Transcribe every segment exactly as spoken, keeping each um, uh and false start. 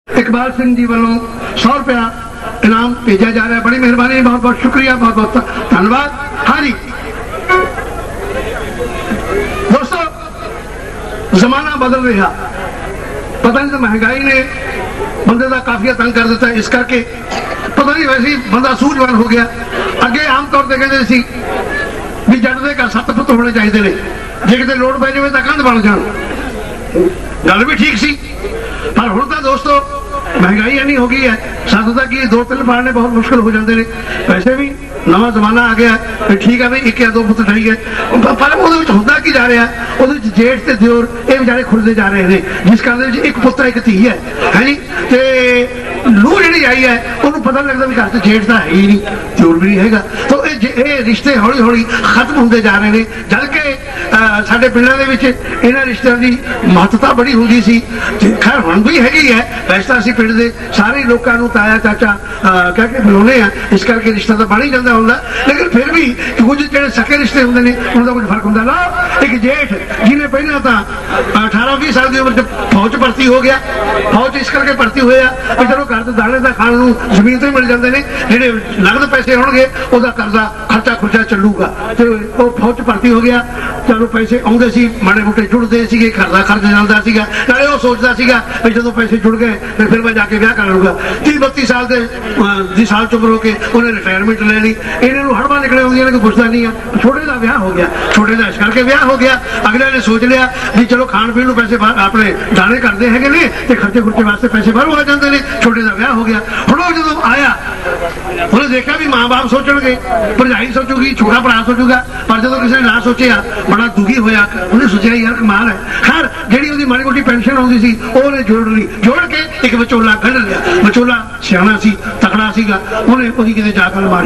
इकबाल सिंह जी वालों सौ रुपया इनाम भेजा जा रहा है। बड़ी मेहरबानी, बहुत बहुत शुक्रिया, बहुत बहुत धन्यवाद। हाँ जी दोस्तों, जमाना बदल रहा, पता नहीं तो महंगाई ने बंदे का काफी तंग कर दिता, इस करके पता नहीं वैसे ही बंदा सूझवान हो गया। अगे आम तौर पर कहते सी भी जट दे घर सत्त पुत्त होने चाहिए ने, जे किते लोड़ पै जाए तो कंध बन जान, गल भी ठीक सी। पर हुण तां दोस्तों महंगाई इन्नी हो गई है, सत्त तक की दो तीन पालने बहुत मुश्किल हो जाते हैं। वैसे भी नवा जमाना आ गया, ठीक है भी एक या दो पुत्र ठीक है, पर होंदा की जा रहा है, वो जेठ ते दिओर ये बेचारे खुलते जा रहे हैं, जिस कारण एक पुत्र एक धी है है जी। ते लूह जी आई है उन्होंने पता लगता भी घर से जेठ तो है ही नहीं, दिओर भी नहीं हैगा। तो ये रिश्ते हौली हौली खत्म होंगे जा रहे हैं, जबकि साडे पिंडां दे विच इन्हां रिश्तिਆਂ की महत्ता बड़ी होंदी सी। खैर हुण भी हैगी है, वैसे तो असीं पिंड दे सारे लोगों को ताया चाचा कह के बुलाने हैं, इस करके रिश्ता तो बन ही जाता होंदा, लेकिन फिर भी कुछ जो सके रिश्ते होंगे ने उनका कुछ फर्क होंदा। ला एक जेठ जिन्हें पहले तो अठारह बीस साल की उम्र च फौज भर्ती हो गया, फौज इस करके भर्ती होया कि चलो घर तो दाने का खाण नूं जमीन तो ही मिल जाते हैं, जिहड़े नगद पैसे होणगे उहदा कर्जा खर्चा खुर्चा चलूगा। तो वो फौज भर्ती हो गया, चलो पैसे आउंदे सी, माड़े मोटे जुड़ते सीगे, घर का खर्च चलता सीगा, नाले वो सोचता सीगा भी जो पैसे जुड़ गए तो फिर मैं जाके ब्याह कर लूंगा। तीस बत्ती साल के जी साल च उम्र हो के उन्हें रिटायरमेंट ले ली, इन्होंने हड़बा निकले होंगे, कोई पुछता नहीं है। छोटे का ब्याह हो गया, छोटे का इस करके ब्याह हो गया, अगले ने सोच लिया भी चलो खाण पीण पैसे अपने दाने करते हैं ने, तो खर्चे खुर्चे वास्ते पैसे बाहरों आ जाते हैं, छोटे का ब्याह हो गया। हुण जो आया उन्हें देखा भी माँ बाप सोचणगे, भरजाई सोचूगी, छोटा भरा सोचूगा, पर जो किसी ने ना सोचा बड़ा दुखी होया, उन्हें सोचा यार कमाल है। खैर जी उसकी माड़ी मोटी पेंशन आती सी उन्हें जोड़ ली, जोड़ के एक विचोला कढ़ लिया। विचोला सियाना सी, तकड़ा सीगा, उन्हें उसकी किते जाकर मारी,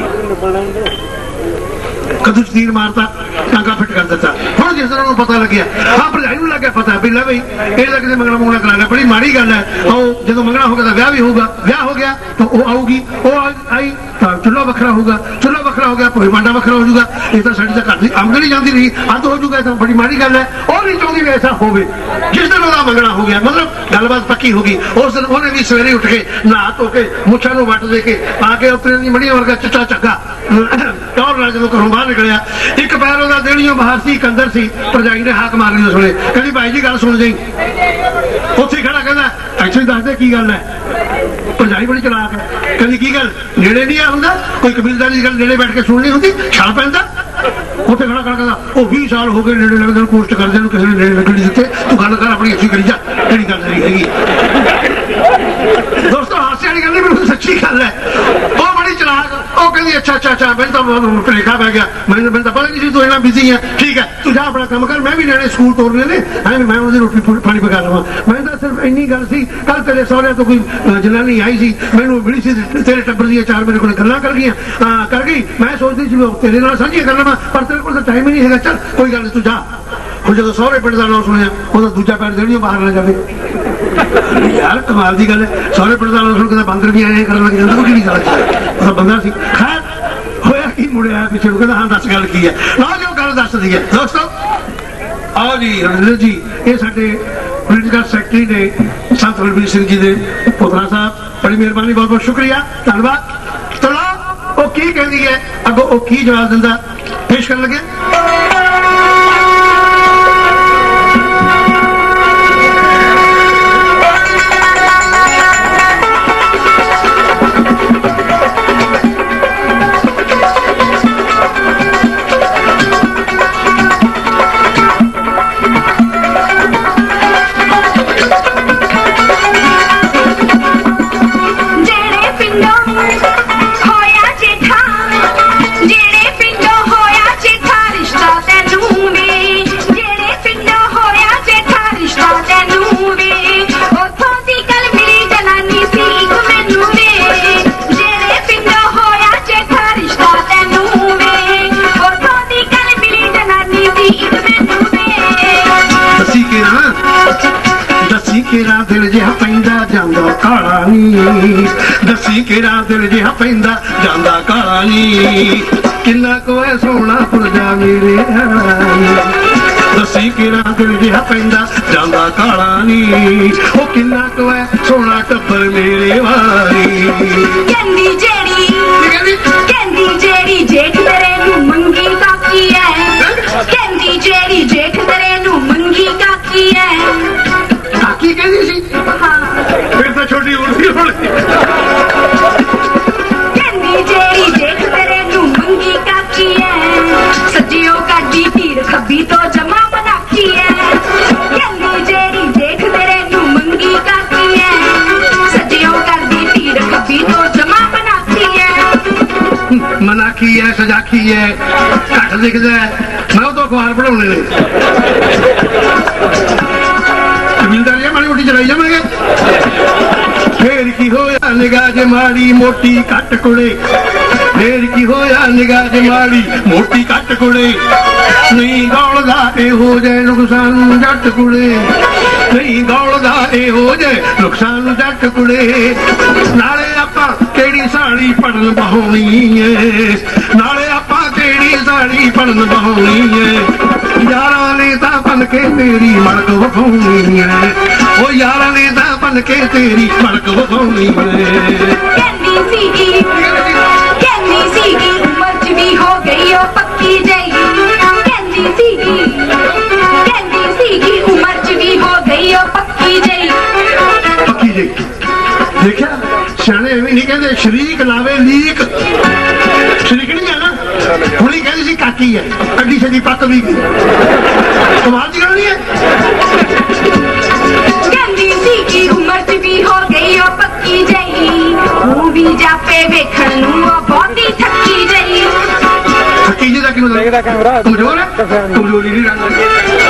कदू तीर मारता, टांगा फिट कर दिता। हम जिस तरह पता लगे, हाँ भरजाई लग गया पता भी लै बई ये किसी मंगना मुंगना करा लिया, बड़ी माड़ी गल है। जो मंगना होगा तो ब्याह भी होगा, ब्याह हो गया तो वो आऊगी, वो आई तो चूल्हा वखरा होगा, चूल्हा वखरा हो गया भोई भांडा वखरा हो जाऊगा। ये तो साड़ी घर की आमदनी जाती रही, अद हो जाऊगा, तो बड़ी माड़ी गल है। और नहीं चाहती भी ऐसा हो, जिस दिन वह मंगना हो गया मतलब गलबात पक्की होगी, उस दिन उन्हें भी सवेरे उठ के नहा धो के मुछा को वट दे के आके अपनी मड़िया वर्गा चिट्टा चक्का टौर ला जो घरों बाहर निकलिया, एक पैर वह देड़ियों बाहर सी, अंदर सी, भरजाई ने हाक मार ली, सुने कहती भाई जी गल सुन जी, उत्थे खड़ा कहना एक्चुअली दस दे की गल है। भरजाई बड़ी चलाक है, कहती की गल नेड़े नहीं आ होंदा, कोई कबीलदारी की गल नेड़े बैठ के सुननी होंगी, छल पैंदा। उत्थे खड़ा खड़ा कहता वो बीस साल हो गए नेड़े लगदे पोस्ट करदे नूं, किसी ने नेड़े लगण नहीं दित्ते, तू गल कर अपनी अच्छी करी जा, केड़ी गल नहीं हैगी। दोस्तों हास्य वाली गल नहीं, बिल्कुल सच्ची गल है। वो बड़ी चलाक, वो कहती अच्छा अच्छा अच्छा मैंने तो भुलेखा पै गया, मैंने मैंने तो पता नहीं सी तू इन्ना बिजी है, ठीक है तू जा अपना काम कर, मैं भी नियाणे स्कूल तोरने ने, मैं उहदी रोटी पानी पका लवां। मैं तो सिर्फ इन्नी गल सी, कल तेरे सहुरे तो कोई जनानी आई सी, मैनूं मिली सी, तेरे टब्बर दी चार मेरे कोल गल्लां कर गईयां, कर गई, मैं सोचदी सी तेरे नाल साझियां कर लवां, पर तेरे कोल तो टाइम ही नहीं हैगा, चल कोई गल नहीं तू जा। हुण जदों सहुरे पिंड दा नाम सुनिया, ਉਹਦਾ दूजा पैर देड़ियों बाहर ना जावे। यार कमाल की गल है, सहुरे पिंड दा नाम सुन के बंदर भी आए करन लग जांदा, किहड़ी गल है, बंदा सी। खैर होया की मुड़िया पिछे कहंदा हाँ दस गल की है, लो जो गल दस दी है। दोस्तों आओ जी रविंदर जी, ये साडे पोलिटिकल सैकटरी ने संत बलबीर सिंह जी के पुत्रा साहब, बड़ी मेहरबानी, बहुत बहुत शुक्रिया, धन्यवाद। तो लो वो की कहती है, अगो वो की जवाब दिंदा पेश कर लगे। केरा दिल जिहा पैंदा जांदा काला नी, दसी केरा दिल जिहा पैंदा जांदा काला नी, किन्ना को है सोना पुरजा मेरे दसी किरा दिल जिहा पैंदा जांदा काला नी ओ किन्ना तो है सोना टब्बर मेरे वाली कहंदी जेड़ी कहंदी जेड़ी जेठ तेरे नू मंगी काकी है कहंदी जेड़ी जेठ तेरे नू मंगी काकी है काकी कहंदी सी हां फिर तो छोटी उल्टी हो गई कहंदी जेड़ी जेठ तेरे नू मंगी काकी है सजियो काडी तीर खब्बी तो जमा बनाकी है कहंदी जेड़ी जेठ तेरे नू मंगी काकी है सजियो काडी तीर खब्बी तो जमा बनाकी है मनाकी है सजाकी है घट दिखदा है मैं तो अखबार पढ़ाने ने कबीलदारी माड़ी मोटी चलाई जावांगे फिर की होया निगाह च माड़ी मोटी कट कुड़े फिर की होया निगाह च माड़ी मोटी कट कुड़े नहीं गौलदा इहो जे नुकसान जट कुड़े नहीं गौलदा इहो जे नुकसान जट कुड़े नाले आपां केड़ी साड़ी पड़न बहाउणी है नाले आपां केड़ी साड़ी पड़न बहाउणी है यारां ने तां बन के मेरी मड़क वखाउणी है ओ यारां ने तां बन के तेरी मड़क वखाउणी है कहंदी सीगी कहंदी सीगी उम्र च भी हो गई ओ पक्की जई कहंदी सीगी कहंदी सीगी उम्र च भी हो गई ओ पक्की जई पक्की जई देखा सियाने भी नहीं कहते शरीक लावे लीक शरीकनी है ना हुणी कहती सी काकी है अड्डी सदी पक भी गई कमाल की गल नहीं है कहंदी सीगी उम्र च भी हो गई ओ पक्की जई हूं भी जापे वेखण नू ओ बहुती थक्की जई थक्की जी दा की मतलब कमजोर है कमजोरी नहीं रंग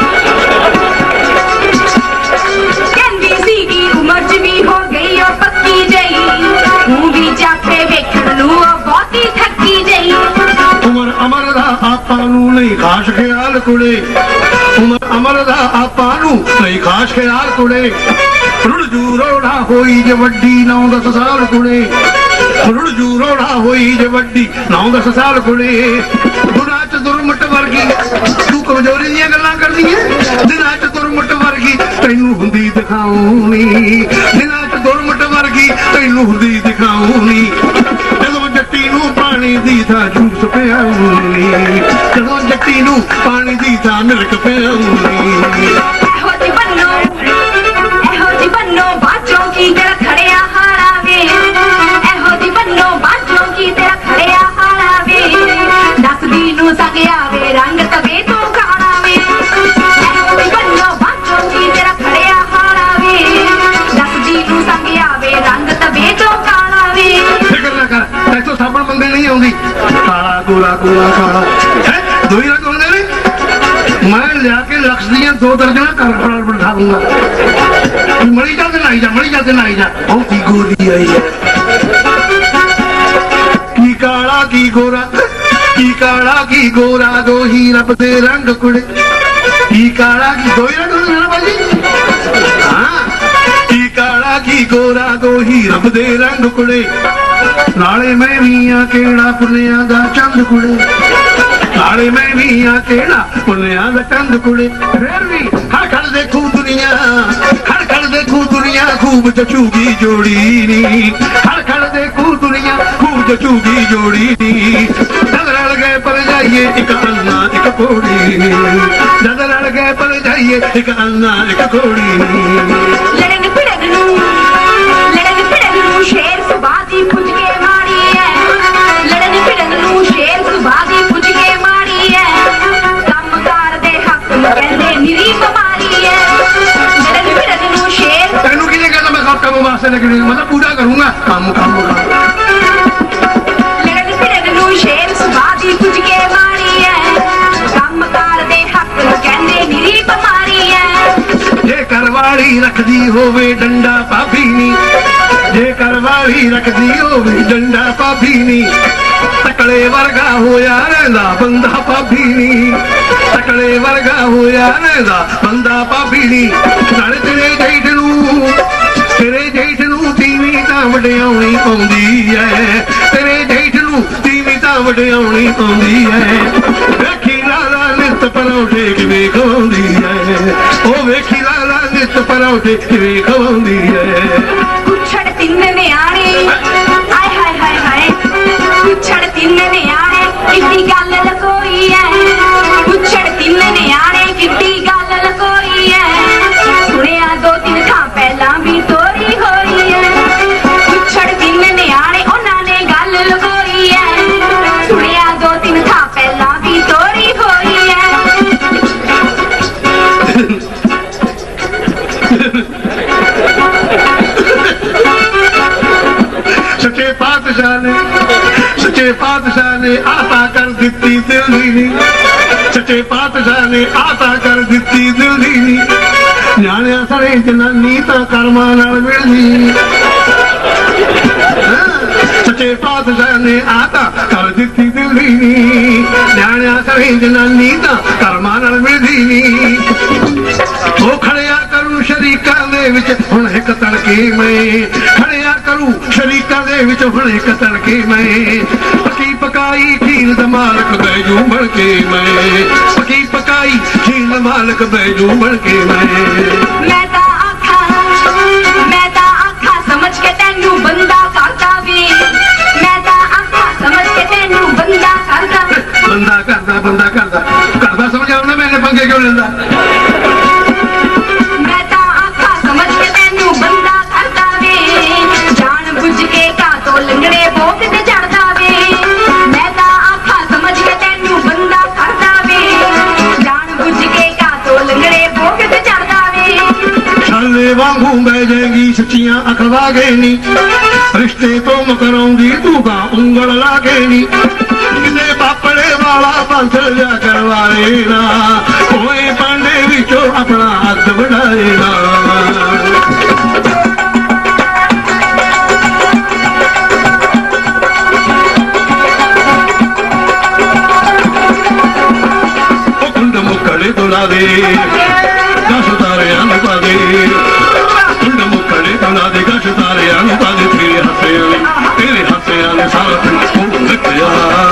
कहंदी सीगी उम्र च भी हो गई ओ पक्की जई हूं भी जापे वेखण नू ओ बहुती थक्की जई उमर अमर दा आपां नू नहीं खास ख्याल कुड़े उमर अमर दा आपां नू नहीं खास ख्याल कुड़े रुड़जू रोड़ा होई जे वड्डी नौ दस साल कुड़े रुड़जू रोड़ा होई जे वड्डी नौ दस साल कुड़े दुना च दुरमट वर्गी तू कमजोरी दी गल्लां करदी है दिना च दुरमट वर्गी तैनू हुंदी दिखाऊनी दिना च दुरमट वर्गी तैनू हुंदी दिखाऊनी जदों जट्टी नू पानी दी था जूस पियाऊनी जदों जट्टी नू पानी दी था मिल्क पियाऊनी एहो जी बन्नो एहो जी बन्नो बाजों की तेरा खड़िया हारा वे एहो जी बन्नो बाजों की तेरा खड़िया हारा वे दस दी नू सगिया वे रंग तवे तू काला वे एहो जी बन्नो बाजों की तेरा खड़िया हारा वे दस दी नू सगिया वे रंग तवे तू काला वे फिक्र ना कर तैथों साबण बंदे नहीं आउंदी काला गोरा गोरा काला है दो ही रंग होंदे ने मैं लिया के लक्ष दियां दो दर्जन कर पर बैठा दूंगा मरी जाते नाई जा मरी जाते नाई जा बहुत ही गोरी आई है की काला की गोरा की काला की गोरा दो ही रब दे रंग कुड़े की काला की दो ही रंग होंदे ना भाई हां की काला की गोरा दो ही रब दे रंग कुड़े नाले मैं भी आ केड़ा पुनिया दा चंद कुड़े नाले मैं भी आ केड़ा पुनिया दा चंद कुड़े फिर भी हर खड़ देखू दुनिया हर खड़ देखू दुनिया खूब जचूगी जोड़ी नी हर खड़ देखू दुनिया खूब जचूगी जोड़ी नी जद रल गए पर जाइए एक अन्ना एक कोड़ी नी जद रल गए पर जाइए एक अन्ना एक कोड़ी नी लड़न भिड़न नू लड़न भिड़न नू शेर सुबह दी पुज के मारी है लड़न भिड़न नू शेर सुबह दी पुज के मारी है कम कार दे हक नू कहंदे निरी बीमारी है लड़न भिड़न नू शेर तेनू किने कहता मैं सब काम वास्ते लेकिन मतलब पूरा करूंगा काम काम लड़न भिड़न नू शेर सुबह दी पुज के मारी है कम कार दे हक नू कहंदे निरी बीमारी है जे करवाड़ी रखदी होवे डंडा पाभी नी जे करवाड़ी रखदी होवे डंडा पाभी नी तकड़े वर्गा होया रहंदा बंदा पाभी नी तकड़े वर्गा होया रहंदा बंदा पाभी नी नाले तेरे जेठ नू तेरे जेठ नू तीवी तां वड्याउणी आउंदी है तेरे जेठ नू तीवी तां वड्याउणी आउंदी है वेखी लाला ने ਨਿੱਤ ਪਰੌਠੇ ਕਿਵੇਂ ਖਵਾਉਂਦੀ ਐ ਉਹ ਵੇਖੀ ਲਾਲਾ ਨਿੱਤ ਪਰੌਠੇ ਕਿਵੇਂ ਖਵਾਉਂਦੀ ਐ ਕੁਛੜ ਤਿੰਨ ਨਿਆਣੇ ਆਏ ਹਾਏ ਹਾਏ ਹਾਏ ਕੁਛੜ ਤਿੰਨ ਨਿਆਣੇ ਕਿੱਡੀ ਗੱਲ ਲਕੋਈ ਐ ਕੁਛੜ ਤਿੰਨ ਨਿਆਣੇ ਕਿੱਡੀ ਗੱਲ ਲਕੋਈ ਐ ਸੁਣਿਆ ਦੋ ਤਿੰਨ ਥਾਂ ਪਹਿਲਾਂ ਵੀ ਤੋਰੀ ਹੋਈ ਐ ਕੁਛੜ ਤਿੰਨ ਨਿਆਣੇ ਉਹਨਾਂ ਨੇ ਗੱਲ ਲਕੋਈ ਐ ਸੁਣਿਆ ਦੋ ਤਿੰਨ ਥਾਂ ਪਹਿਲਾਂ ਵੀ ਤੋਰੀ ਹੋਈ ਐ सच्चे पातशाह ने सच्चे पातशाह ने आता कर दिती दिल दी नी सच्चे पातशाह ने आता कर दिती दिल दी नी न्याणिया सरे जनानी तां कर्मां नाल मिलदी सच्चे पातशाह ने आता कर दिती दिल दी नी न्याणिया सरे जनानी तां कर्मां नाल मिलदी नी ओ खड़िया करूं शरीकां दे विच हुण हिक तड़के मैं खड़िया करूं शरीकां दे विच हुण हिक तड़के मैं पकी पकाई खीर दा मालक बैजू बन के मैं पकी पकाई खीर दा मालक बैजू बन के मैं मैं तां आखा मैं तां आखा समझ के तैनू बंदा करदा वे मैं तां आखा समझ के तैनू बंदा करदा बंदा करदा बंदा करदा करदा समझाउणा मैंने पंगे क्यों लेंदा मैं तां आखा समझ के तैनू बंदा करदा वे जान बुझ के का तो लंगड़े भोग ते चढ़दा वे मैं तां आखा समझ के तैनू बंदा करदा वे जान बुझ के का तो लंगड़े भोग ते चढ़दा वे छाले वांगू बह जाएगी सच्चियां अखवा गए नी रिश्ते तो मकरौंदी तू का उंगल लागे नी किने पापड़े वाला पंथ जा करवाए ना कोई पांडे विचों अपना हथ बढ़ाए ना कुंड मुक्कड़े दुला दे दस तारे अन पा दे कुंड मुक्कड़े दुला दे दस तारे अन पा दे तेरे हसे तेरे हसे आने सारा दिन रखिया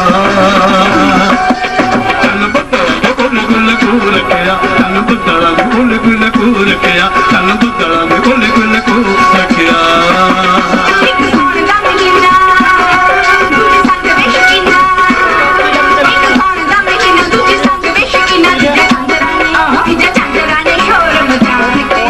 चल बदला कुल कुल कुल रखिया चल बदला कुल कुल कुल रखिया चल बदला कुल कुल कुल रखिया एक सोन दा महीना दूजे संग वे शकीना एक सोन दा महीना दूजे संग वे शकीना तीजा चंद्राने तीजा चंद्राने शोर मचा रखिया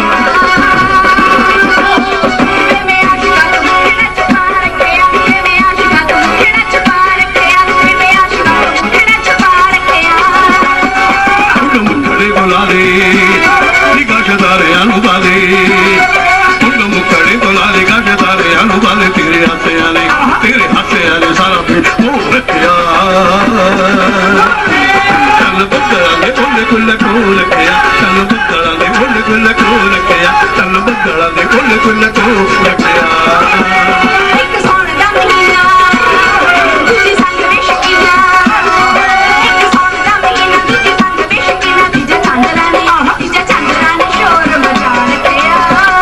मैं आशिका तुम केड़ा छुपा रखिया मैं आशिका तुम केड़ा छुपा रखिया मैं आशिका तुम केड़ा छुपा रखिया कुंड मुक्कड़े बुला दे निगाह तारे अनु पा दे कुंड मुक्कड़े बुला दे गाश तारे अनु पा दे तेरे हसे आने तेरे हसे आने सारा दिन मोह रखिया चल बदला दे कुल कुल कुल रखिया चल बदला दे कुल कुल कुल रखिया चल बदला दे कुल कुल कुल रखिया एक सोन दा महीना दूजे संग वे शकीना एक सोन दा महीना दूजे संग वे शकीना तीजा चंद्राने तीजा चंद्राने शोर मचा रखिया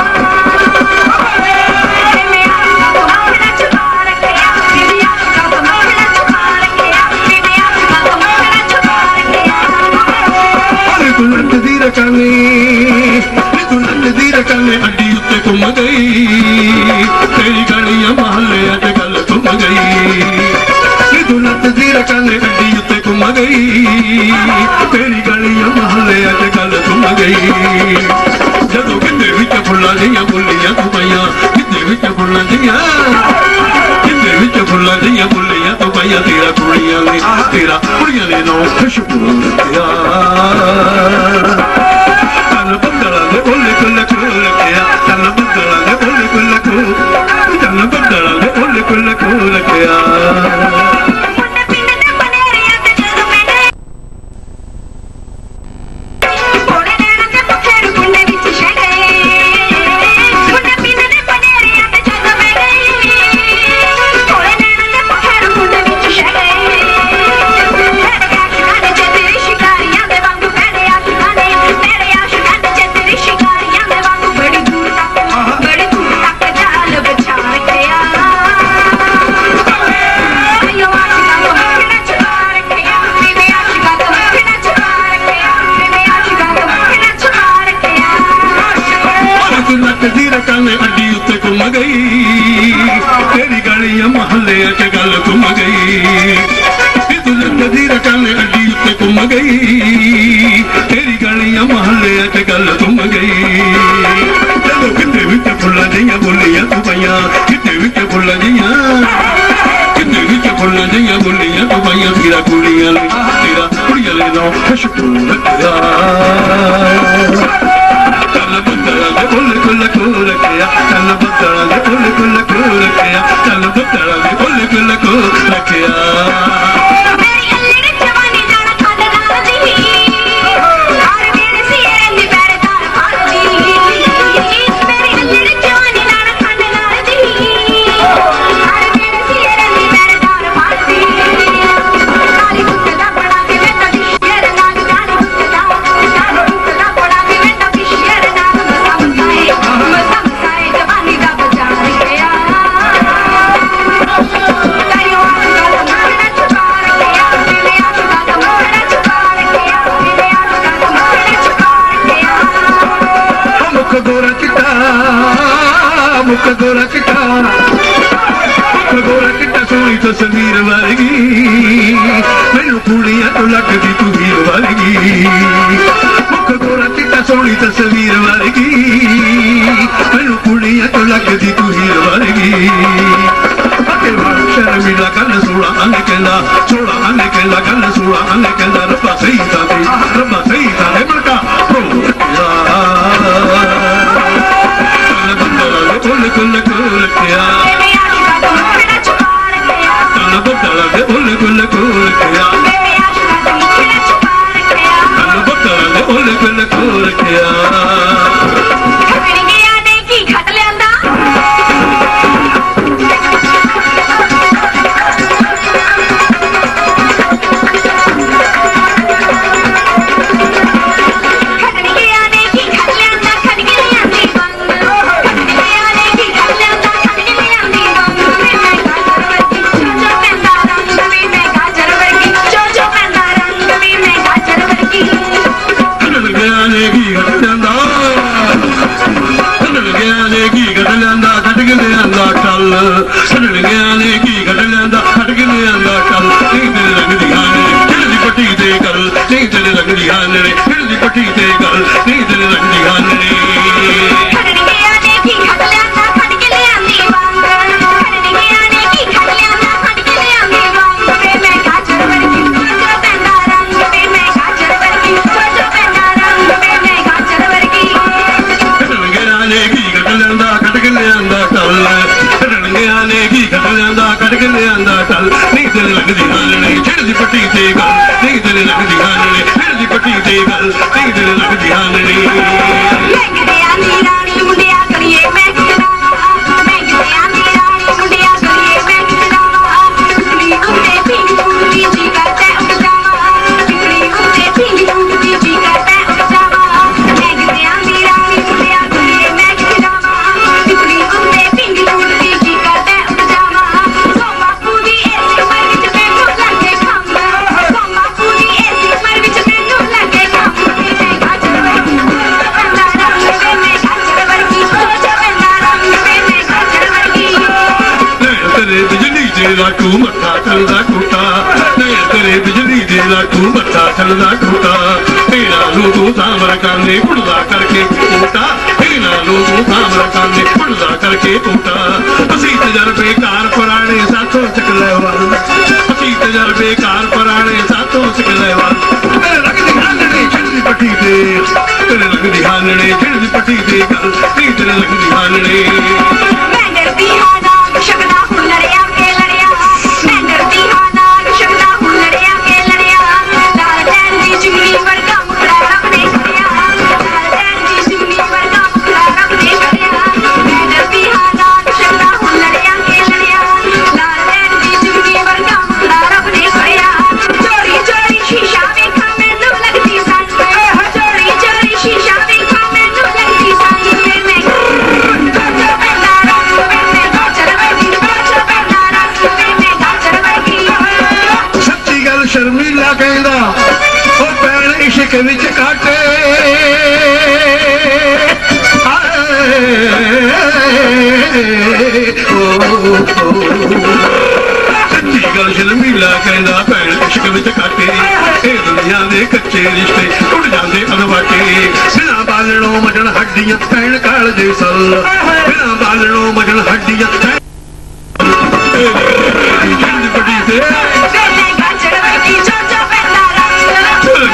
मैं आशिका तुम केड़ा छुपा रखिया मैं आशिका तुम केड़ा छुपा रखिया मैं आशिका तुम केड़ा छुपा रखिया तू नट दी रकाने तू नट दी रकाने अड्डी उत्ते घुम गई तेरी गलियां महल्ले अज गल घुम गई तू नट दी रकाने अड्डी उत्ते घुम गई तेरी गलियां महल्ले अज गल घुम गई जदों किते विच फुल्लां दियां बुल्लियां तू पईयां किते विच फुल्लां दियां किते विच फुल्लां दियां बुल्लियां तू पईयां तेरा कुड़ियां ने तेरा कुड़ियां ने नो खुशबू रखिया चल बदला दे कुल कुल कुल रखिया चल बदला दे कुल कुल कुल चल बदला दे कुल कुल कुल रखिया मुंडे पिंड दे बनेरिया ते जदों मैं गई थोड़े नैना ते पखेरू कुंडे विच छे गए मुंडे पिंड दे बनेरिया ते जदों मैं गई थोड़े नैना ते पखेरू कुंडे विच छे गए मेरे आशिकां ने जे तेरी शिकारियां दे वांगू मेरे आशिकां ने मेरे आशिकां ने जे तेरी शिकारियां दे वांगू बड़ी दूर तक बड़ी दूर तक जाल नो खुशबू रखिया चल बदला दे फुल कुल को रखिया चल बदला दे फुल कुल को रखिया चल बदला दे फुल कुल को रखिया मुख गोरा चिट्टा मुख गोरा चिट्टा सोनी तस्वीर वारगी मैनू कुड़ियां तो लगदी तू हीर वारगी मुख गोरा चिट्टा सोनी तस्वीर वारगी मैनू कुड़ियां तो लगदी तू हीर वारगी शर्मिला गल सोला अन कहंदा सोला अन कहंदा गल सोला अन कहंदा रब्बा सही था दे रब्बा सही था दे मलका फुल कुल को रखिया चल बदला दे फुल कुल को रखिया चल बदला दे फुल कुल को रखिया पटी ते गल नहीं तेरे लगदी गाने चिड़दी पट्टी ते गल नहीं तेरे लगदी गाने चिड़दी पट्टी ते गल नहीं तेरे लगदी गाने मैं आंदी रानी मुंडिया करिए मैं मैं आंदी रानी मुंडिया करिए मैं बिजली उते पिंग पूरी जी करते उठ जावा बिजली उते पिंग पूरी जी करते उठ जावा मैं आंदी रानी मुंडिया करिए मैं बिजली उते पिंग पूरी जी करते उठ जावा सो बापू दी ऐसी मर विच बैठो लगे खम सो बापू दी ऐसी मर विच बैठो लगे खम मैं गाजर वर्गी बंदा रंग वे मैं गाजर वर्गी सोच बंदा रंग वे मैं गाजर वर्गी तेरे बिजली दे लाटू मत्था चलदा टूटा नहीं तेरे बिजली दे लाटू मत्था चलदा टूटा तेरा लो तू सामर काने पुड़दा करके टूटा तेरा लो तू सामर काने पुड़दा करके टूटा असी तजर्बे कार पुराने साथों चकले वाल असी तजर्बे कार पुराने साथों चकले वाल तेरे लगदी हालने चिड़दी पट्टी ते तेरे लगदी हालने चिड़दी पट्टी ते गल नहीं तेरे लगदी हालने मैं डरदी हां नाग शकदा हूं लड़िया के लड़िया मैं डरदी हां नाग शकदा हूं लड़िया के लड़िया लाल टैन दी जुगली वर्गा मुखड़ा रब ने खड़िया लाल टैन दी जुगली वर्गा मुखड़ा रब ने खड़िया मैं डरदी हां नाग शकदा हूं लड़िया के लड़िया लाल टैन दी जुगली वर्गा मुखड़ा रब ने खड़िया चोरी चोरी शीशा वेखा मैनू लगदी संग चोरी चोरी शीशा वेखा मैनू लगदी संग मैं शर्मिला कहंदा ओ पैण इश्क विच काटे सच्ची गल शर्मिला कहंदा पैण इश्क विच काटे ए दुनिया दे कच्चे रिश्ते उड़ जांदे अदवाटे बिना बालणों मजन हड्डियां पैण काल दे सल बिना बालणों मजन हड्डियां बड़ी से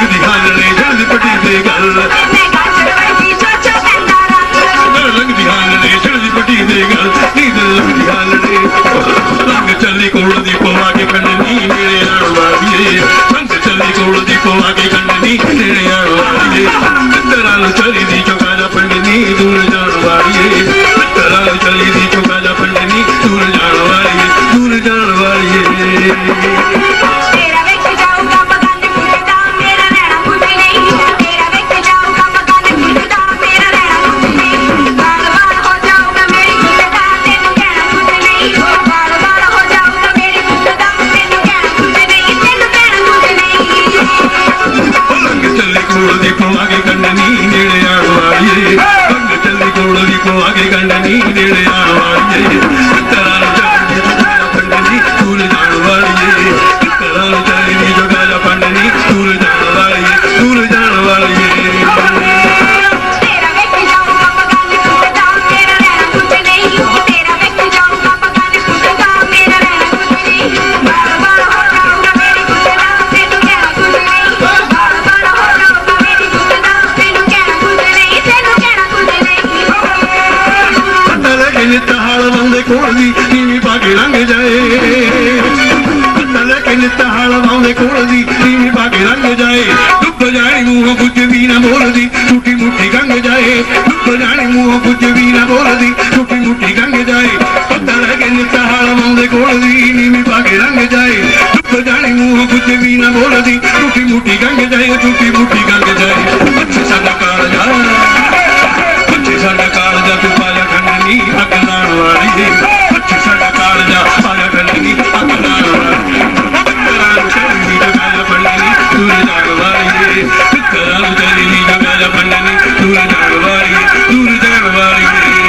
गालने रंग चली कोल दी पवा के कन्नी मेरे आण वालिए रंग चली कोल दी पवा के कन्नी मेरे आण वालिए मित्तरां नु चली दी चौका पंडनी दूर जाण वालिए मित्तरां नु चली दी चौका पंडनी दूर जाण वालिए दूर जाण वालिए तेरा वेख जाऊंगा पगन फुटदा मेरा रहना कुछ नहीं तेरा वेख जाऊंगा पगन फुटदा मेरा रहना कुछ नहीं बार बार हो जाऊंगा मेरी फुटदा तेनू कहना कुछ नहीं बार बार हो जाऊंगा मेरी फुटदा तेनू कहना कुछ नहीं तेनू कहना कुछ नहीं रंग चली कोल दी पवा के कन्नी नेड़े आण वालिए रंग चली कोल दी पवा के कन्नी नेड़े आण वालिए मित्तरां नु चली दी चौका पंडनी दूर जाण वालिए मित्तरां नु चली दी चौका पंडनी दूर जाण वालिए दूर जाण वालिए तेरा वेख जाऊंगा पगन फुटदा मेरा रहना कुछ नहीं तेरा वेख जाऊंगा पगन फुटदा मेरा रहना कुछ नहीं बार बार हो जाऊंगा मेरी फुटदा तेनू कहना कुछ नहीं बार बार हो जाऊंगा मेरी फुटदा तेनू कहना कुछ नहीं तेनू कहना कुछ नहीं पता लगे नित हाल वाउंदे कोल दी नीवी पा के रंग जाए पता लगे नित हाल वाउंदे कोल दी नीवी पा के रंग जाए डुब जाए मुंह कुछ भी ना बोलदी टूटी मुट्ठी गंग जाए डुब जाए मुंह कुछ भी ना बोलदी टूटी मुट्ठी गंग जाए पता लगे नित हाल वाउंदे कोल दी नीवी पा के रंग जाए डुब जाए मुंह कुछ भी ना बोलदी टूटी मुट्ठी गंग जाए टूटी मुट्ठी गंग जाए अच्छे साडा काल जा अच्छे साडा काल जा तू पाया खंडनी अग लाण वाली अच्छे साडा काल जा पाया खंडनी अग लाण वाली मित्तरां नु चली दी चौका पंडनी दूर जाण वाली मित्तरां नु चली दी चौका पंडनी दूर जाण वाली दूर जाण वाली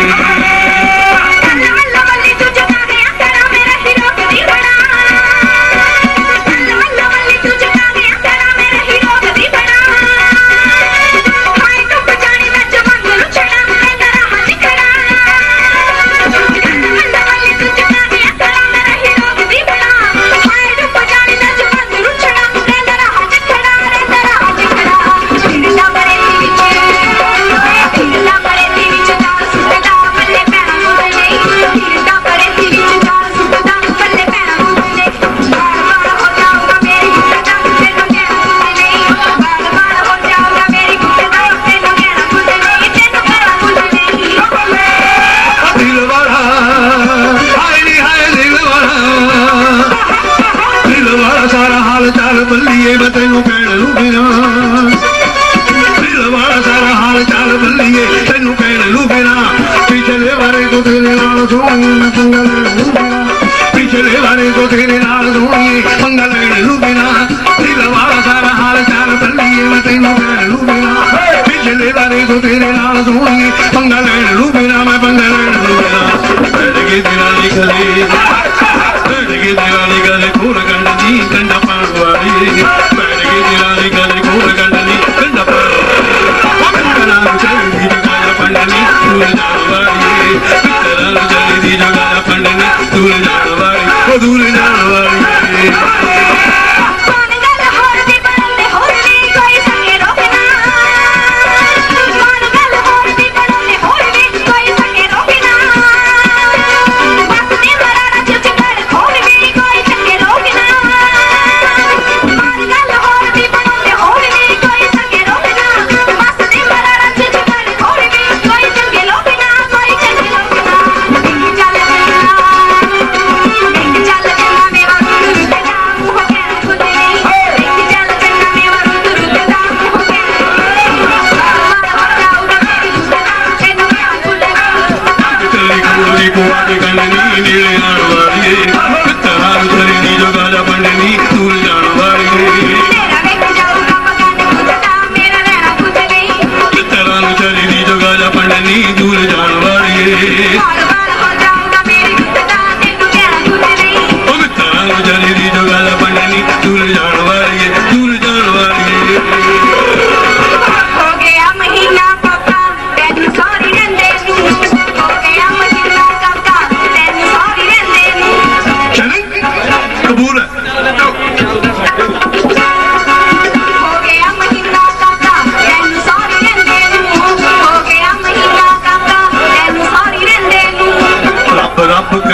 मल्ला मल्ला मल्ली तू जगा गया तेरा मेरा हीरो कदी बना मल्ला मल्ला मल्ली तू जगा गया तेरा मेरा हीरो कदी बना हाय तू बजानी ना जवान रुछड़ा मैं तेरा हाथ खड़ा मल्ला मल्ली तू जगा गया तेरा मेरा हीरो कदी बना हाय तू बजानी ना जवान रुछड़ा मैं तेरा हाथ खड़ा रे तेरा हाथ खड़ा ढिल्ला बरे दी विच ढिल्ला बरे दी विच ताल सुटदा पल्ले पैणा कुछ नहीं ढिल्ला बरे दी विच ताल सुटदा पल्ले पैणा कुछ नहीं बार बार हो जाऊंगा मेरी फुटदा तेनू कहना कुछ नहीं बार बार हो जाऊंगा मेरी फुटदा तेनू कहना कुछ नहीं तेनू कहना कुछ नहीं दिल वाला हाय नी हाय दिल वाला दिल वाला सारा हाल चाल बल्लिए मैं तेनू कहण लू बिना दिल वाला सारा हाल चाल बल्लिए तेनू कहण लू बिना पिछले बारे तो तेरे नाल सोहणी मैं पंगा लैण लू बिना पिछले बारे तो तेरे नाल सोहणी पंगा लैण लू बिना दिल वाला सारा हाल चाल बल्लिए मैं तेनू कहण लू बिना पिछले बारे तो तेरे नाल सोहणी पंगा लैण लू बिना मैं पंगा लैण लू बिना बैठ के दिलां दी गले बैठ के दिलां दी गले खोल कंडनी कंडा पाण वाली बैठ के दिलां दी गले खोल कंडनी कंडा पाण मित्तरां नु चली दी चौका पंडनी दूर जाण वाली मित्तरां नु चली दी चौका पंडनी दूर जाण वाली ओ दूर जाण वाली कौन गल होर दी बनदे होर वी कोई सके रोकना कौन गल होर दी बनदे होर वी कोई सके रोकना बस दी मरारा चुच कर खोल वी कोई सके रोकना कौन गल होर दी बनदे होर वी कोई सके रोकना बस दी मरारा चुच कर खोल वी कोई सके रोकना कोई सके रोकना देख चल देख चल चंगा मेवा रुद दा मुंह कहना कुछ नहीं देख चल चंगा मेवा रुद दा मुंह कहना बार बार हो जाऊंगा मेरी फुटदा तेनू कहना कुछ नहीं चली कोली को आके कन्नी नेड़े आण वाली मित्तरां नु चली दी चौका पंडनी दूर जाण वाली तेरा वेख जाऊंगा पगन फुटदा मेरा रहना कुछ नहीं मित्तरां नु चली दी चौका पंडनी दूर जाण वाली बार बार हो जाऊंगा मेरी फुटदा तेनू कहना कुछ नहीं ओ मित्तरां नु चली दी चौका पंडनी दूर जाण वाली दूर जाण वाली हो गया महीना पक्का तेनू सॉरी रंदे नू हो गया महीना पक्का तेनू सॉरी रंदे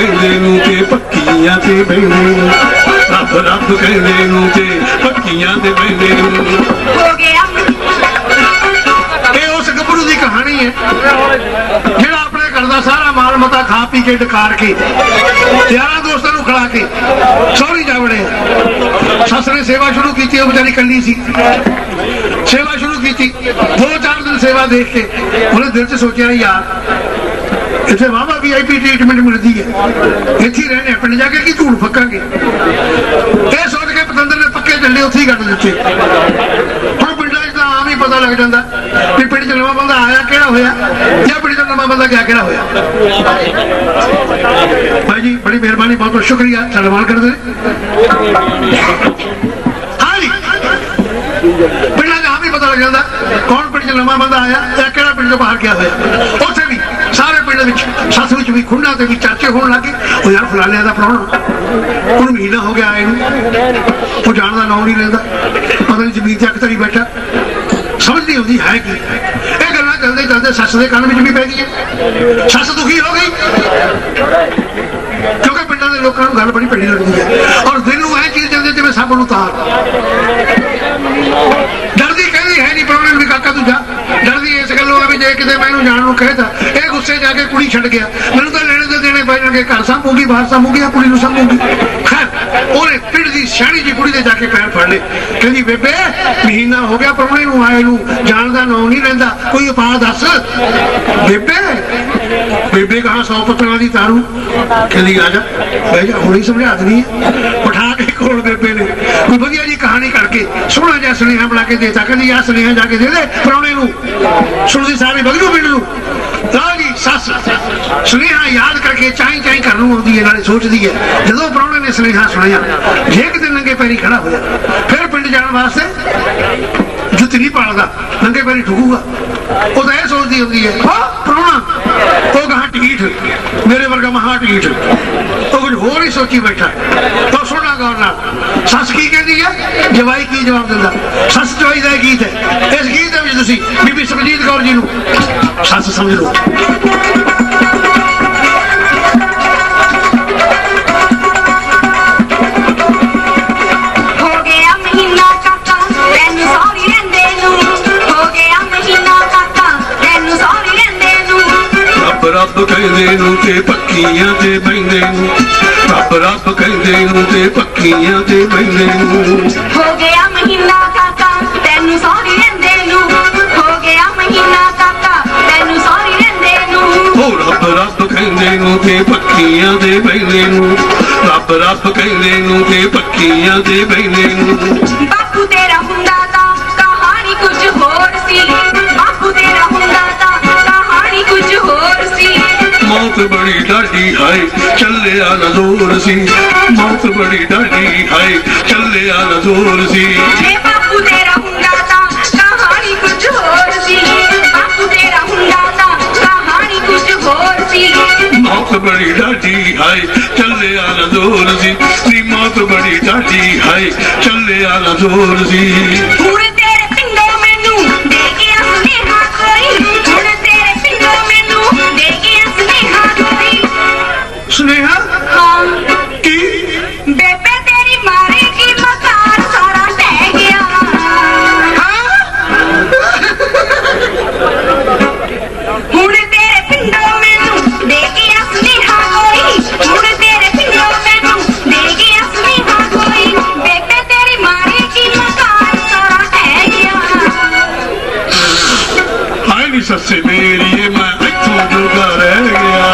कहंदे नूं ते पक्कियां ते बहिंदे नूं रब रब कहंदे नूं ते पक्कियां ते बहिंदे नूं हो गया ਇਹ ਉਸ ਗੱਭਰੂ ਦੀ ਕਹਾਣੀ ਹੈ ਜਿਹੜਾ ਆਪਣੇ ਘਰ ਦਾ ਸਾਰਾ ਮਾਲ ਮਤਾ ਖਾ ਪੀ ਕੇ ਡਕਾਰ ਕੇ ਯਾਰਾਂ ਦੋਸਤਾਂ ਨੂੰ ਖਿਲਾ ਕੇ ਸਹੁਰੀ ਜਾ ਵੜਿਆ। ਸੱਸ ਨੇ ਸੇਵਾ ਸ਼ੁਰੂ ਕੀਤੀ, ਉਹ ਵਿਚਾਰੀ ਕੱਲੀ ਸੀ, ਸੇਵਾ ਸ਼ੁਰੂ ਕੀਤੀ। ਦੋ ਚਾਰ ਦਿਨ ਸੇਵਾ ਦੇਖ ਕੇ ਉਹਨੇ ਦਿਲ 'ਚ ਸੋਚਿਆ ਯਾਰ ਇੱਥੇ ਵਾਹਵਾ ਵੀ ਆਈ ਪੀ ਟ੍ਰੀਟਮੈਂਟ ਮਿਲਦੀ ਹੈ, ਇੱਥੇ ਹੀ ਰਹਿਣੇ ਪਿੰਡ ਜਾ ਕੇ ਕੀ ਝੂਠ ਫੱਕਾਂਗੇ। ਇਹ ਸੋਚ ਕੇ ਪਤੰਦਰ ਨੇ ਪੱਕੇ ਝੰਡੇ ਉੱਥੇ ਹੀ ਕੱਢ ਦਿੱਤੇ। ਹੁਣ ਪਿੰਡਾਂ 'ਚ ਤਾਂ ਆਮ ਹੀ ਪਤਾ ਲੱਗ ਜਾਂਦਾ ਵੀ ਪਿੰਡ 'ਚ ਨਵਾਂ ਬੰਦਾ ਆਇਆ ਕਿਹੜਾ ਹੋਇਆ ਜਾਂ ਪਿੰਡ 'ਚ ਨਵਾਂ ਬੰਦਾ ਗਿਆ ਕਿਹੜਾ ਹੋਇਆ। ਭਾਈ ਜੀ ਬੜੀ ਮਿਹਰਬਾਨੀ, ਬਹੁਤ ਬਹੁਤ ਸ਼ੁਕਰੀਆ, ਸਨਮਾਨ ਕਰਦੇ ਨੇ। ਹਾਂ ਜੀ ਪਿੰਡਾਂ 'ਚ ਆਮ ਹੀ ਪਤਾ ਲੱਗ ਜਾਂਦਾ ਕੌਣ ਪਿੰਡ 'ਚ ਨਵਾਂ ਬੰਦਾ ਆਇਆ ਜਾਂ ਕਿਹੜਾ ਪਿੰਡ 'ਚੋਂ ਬਾਹਰ ਗਿਆ ਹੋਇਆ। ਉੱਥੇ ਵੀ ਸਾਰੇ ਪਿੰਡ ਵਿੱਚ ਸੱਸ ਵਿੱਚ ਵੀ ਖੁੰਡਾਂ ਤੇ ਵੀ ਚਰਚੇ ਹੋਣ ਲੱਗੇ। ਉਹ ਯਾਰ ਫਲਾਣਿਆਂ ਦਾ ਪ੍ਰਾਹੁਣਾ ਹੁਣ ਮਹੀਨਾ ਹੋ ਗਿਆ ਆਏ ਨੂੰ, ਉਹ ਜਾਣ ਦਾ ਨਾਂ ਨਹੀਂ ਲੈਂਦਾ, ਪਤਾ ਨਹੀਂ ਜ਼ਮੀਨ ਚੱਕ ਤਰੀ ਬੈਠਾ, ਸਮਝ ਨਹੀਂ ਆਉਂਦੀ ਹੈ ਕੀ। ਇਹ ਗੱਲਾਂ ਚੱਲਦੇ ਚੱਲਦੇ ਸੱਸ ਦੇ ਕੰਨ ਵਿੱਚ ਵੀ ਪੈ ਗਈਆਂ। ਸੱਸ ਦੁਖੀ ਹੋ ਗਈ ਕਿਉਂਕਿ ਪਿੰਡਾਂ ਦੇ ਲੋਕਾਂ ਨੂੰ ਗੱਲ ਬੜੀ ਭੈੜੀ ਲੱਗਦੀ ਹੈ ਔਰ ਦਿਲ ਨੂੰ ਇਹ ਚੀਜ਼ ਜਾਂਦੀ ਜਿਵੇਂ ਸਭ ਨੂੰ ਤਾਰ। ਡਰਦੀ ਕਹਿੰਦੀ ਹੈ ਨਹੀਂ ਪ੍ਰਾਹੁਣੇ ਨੂੰ ਵੀ ਕਾਕਾ ਤੂੰ ਜਾ। ਡਰਦੀ ਇਸ ਗੱਲੋਂ ਆ ਵੀ ਜੇ ਕਿਤੇ ਮੈਂ ਇਹਨੂੰ ਜਾਣ ਨੂੰ ਕਹਿਤਾ ਇਹ ਗੁੱਸੇ ਜਾ ਕੇ ਕੁੜੀ ਛੱਡ ਗਿਆ, ਮੈਨੂੰ ਤਾਂ ਲੈਣੇ ਤੇ ਦੇਣੇ ਪੈ ਜਾਣਗੇ, ਘਰ ਸਾਂਭੂਗੀ ਬਾਹਰ ਸਾਂਭੂਗੀ ਆ ਕੁੜੀ ਨੂੰ ਸਾਂਭੂਗੀ। ਖੈਰ ਉਹਨੇ ਪਿੰਡ ਦੀ ਸਿਆਣੀ ਜੀ ਕੁੜੀ ਦੇ ਜਾ ਕੇ ਪੈਰ ਫੜ ਲਏ। ਕਹਿੰਦੀ ਬੇਬੇ ਮਹੀਨਾ ਹੋ ਗਿਆ ਪ੍ਰਾਹੁਣੇ ਨੂੰ ਆਏ ਨੂੰ, ਜਾਣ ਦਾ ਨਾਂ ਨਹੀਂ ਲੈਂਦਾ, ਕੋਈ ਉਪਾਅ ਦੱਸ। ਬੇਬੇ ਬੇਬੇ ਕਹਾ ਸੌ ਪੱਤਰਾਂ ਦੀ ਤਾਰੂ। ਕਹਿੰਦੀ ਆ ਜਾ ਬਹਿ ਜਾ, ਹੁਣੀ ਸਮਝਾ ਦੇਣੀ ਹੈ। ਉਠਾ ਕੇ ਕੋਲ ਬੇਬੇ ਨੇ ਕੋਈ ਵਧੀਆ ਜੀ ਕਹਾਣੀ ਕਰਕੇ ਸੋਹਣਾ ਜਿਹਾ ਸੁਨੇਹਾ ਬਣਾ ਕੇ ਦੇਤਾ। ਕਹਿੰਦੀ ਆ ਸੁਨੇਹਾ ਜਾ ਕੇ ਦੇ ਦੇ ਪ੍ਰਾਹੁਣੇ ਨੂੰ। ਸੁਣਦੀ ਸਾਰੀ ਬਗਲੂ ਪਿੰਡ ਨੂੰ ਲਓ ਜੀ ਸੱਸ ਸੁਨੇਹਾ ਯਾਦ ਕਰਕੇ ਚਾਈ ਚਾਈ ਘਰ ਨੂੰ ਆਉਂਦੀ ਹੈ, ਨਾਲੇ ਸੋਚਦੀ ਹੈ ਜਦੋਂ ਪ੍ਰਾਹੁਣੇ ਨੇ ਸੁਨੇਹਾ ਸੁਣਿਆ ਜੇ ਕਿਤੇ ਨੰਗੇ ਪੈਰੀ ਖੜਾ ਹੋਇਆ ਫਿਰ ਪਿੰਡ ਜਾਣ ਵਾਸਤੇ ਜੁੱਤੀ ਨਹੀਂ ਪਾਲਦਾ, ਨੰਗੇ ਪੈਰੀ ਠੁਕੂਗਾ। ਉਹ ਤਾਂ ਇਹ ਸੋਚਦੀ ਹੁੰਦੀ ਹੈ ਪ੍ਰਾਹੁਣਾ ਉਹ ਕਹਾ ਢੀਠ ਮੇਰੇ ਵਰਗਾ ਮਹਾ ਢੀਠ, ਉਹ ਕੁਝ ਹੋਰ ਹੀ ਸੋਚੀ ਬੈਠਾ। ਤਾਂ ਸੁਣਨਾ ਗੌਰ ਨਾਲ ਸੱਸ ਕੀ ਕਹਿੰਦੀ ਹੈ, ਜਵਾਈ ਕੀ ਜਵਾਬ ਦਿੰਦਾ। ਸੱਸ ਜਵਾਈ ਦਾ ਗੀਤ ਹੈ, ਇਸ ਗੀਤ ਦੇ ਵਿੱਚ ਤੁਸੀਂ ਬੀਬੀ ਸੁਖਜੀਤ ਕੌਰ ਜੀ ਨੂੰ ਸੱਸ ਸਮਝ ਲਓ। ਰੱਬ ਕਹਿੰਦੇ ਨੂੰ ਤੇ ਪੱਕੀਆਂ ਤੇ ਬਹਿੰਦੇ ਨੂੰ, ਰੱਬ ਰੱਬ ਕਹਿੰਦੇ ਨੂੰ ਤੇ ਪੱਕੀਆਂ ਤੇ ਬਹਿੰਦੇ ਨੂੰ। ਹੋ ਗਿਆ ਮਹੀਨਾ ਕਾਕਾ ਤੈਨੂੰ ਸੌਰੀ ਰਹਿੰਦੇ ਨੂੰ, ਹੋ ਗਿਆ ਮਹੀਨਾ ਕਾਕਾ ਤੈਨੂੰ ਸੌਰੀ ਰਹਿੰਦੇ ਨੂੰ। ਉਹ ਰੱਬ ਰੱਬ ਕਹਿੰਦੇ ਨੂੰ ਤੇ ਪੱਕੀਆਂ ਤੇ ਬਹਿੰਦੇ ਨੂੰ, ਰੱਬ ਰੱਬ ਕਹਿੰਦੇ ਨੂੰ ਤੇ ਪੱਕੀਆਂ ਤੇ ਬਹਿੰਦੇ ਨੂੰ। ਬਾਪੂ ਤੇਰਾ ਹੁੰਦਾ ਤਾਂ ਕਹਾਣੀ ਕੁਝ ਹੋਰ ਸੀ, ਬਾਪੂ ਤੇਰਾ ਹੁੰਦਾ ਤਾਂ ਕਹਾਣੀ ਕੁਝ ਹੋਰ ਸੀ। ਮੌਤ ਬੜੀ ਡਾਢੀ ਹਾਏ ਚੱਲਿਆ ਨਾ ਜ਼ੋਰ ਸੀ, ਮੌਤ ਬੜੀ ਡਾਢੀ ਹਾਏ ਚੱਲਿਆ ਨਾ ਜ਼ੋਰ ਸੀ। ਜੇ ਬਾਪੂ ਤੇਰਾ ਹੁੰਦਾ ਤਾਂ ਕਹਾਣੀ ਕੁਝ ਹੋਰ ਸੀ, ਬਾਪੂ ਤੇਰਾ ਹੁੰਦਾ ਤਾਂ ਕਹਾਣੀ ਕੁਝ ਹੋਰ ਸੀ। ਮੌਤ ਬੜੀ ਡਾਢੀ ਹਾਏ ਚੱਲਿਆ ਨਾ ਜ਼ੋਰ ਸੀ, ਨੀ ਮੌਤ ਬੜੀ ਡਾਢੀ ਹਾਏ ਚੱਲਿਆ ਨਾ ਜ਼ੋਰ ਸੀ। ਹੁਣ ਤੇਰੇ ਪਿੰਡੋਂ ਮੈਨੂੰ ਦੇ ਗਿਆ ਸੁਨੇਹਾ ਕੋਈ, ਹੁਣ ਤੇਰੇ ਪਿੰਡੋਂ ਮੈਨੂੰ ਦੇ ਗਿਆ ਸੁਨੇਹਾ ਕੋਈ। ਸੁਨੇਹਾ ਹਾਂ ਕੀ ਬੇਬੇ ਤੇਰੀ ਮਾਰੇਗੀ ਮਕਾਨ ਸਾਰਾ ਢਹਿ ਗਿਆ। ਹੁਣ ਤੇਰੇ ਪਿੰਡੋਂ ਮੈਨੂੰ ਦੇ ਗਿਆ ਸੁਨੇਹਾ ਕੋਈ, ਹੁਣ ਤੇਰੇ ਪਿੰਡੋਂ ਮੈਨੂੰ ਦੇ ਗਿਆ ਸੁਨੇਹਾ ਕੋਈ। ਬੇਬੇ ਤੇਰੀ ਮਾਰੇਗੀ ਮਕਾਨ ਸਾਰਾ ਢਹਿ ਗਿਆ। ਹਾਏ ਨੀ ਸੱਸੇ ਮੇਰੀ ਮੈਂ ਇੱਥੋਂ ਜੋਗਾ ਰਹਿ ਗਿਆ,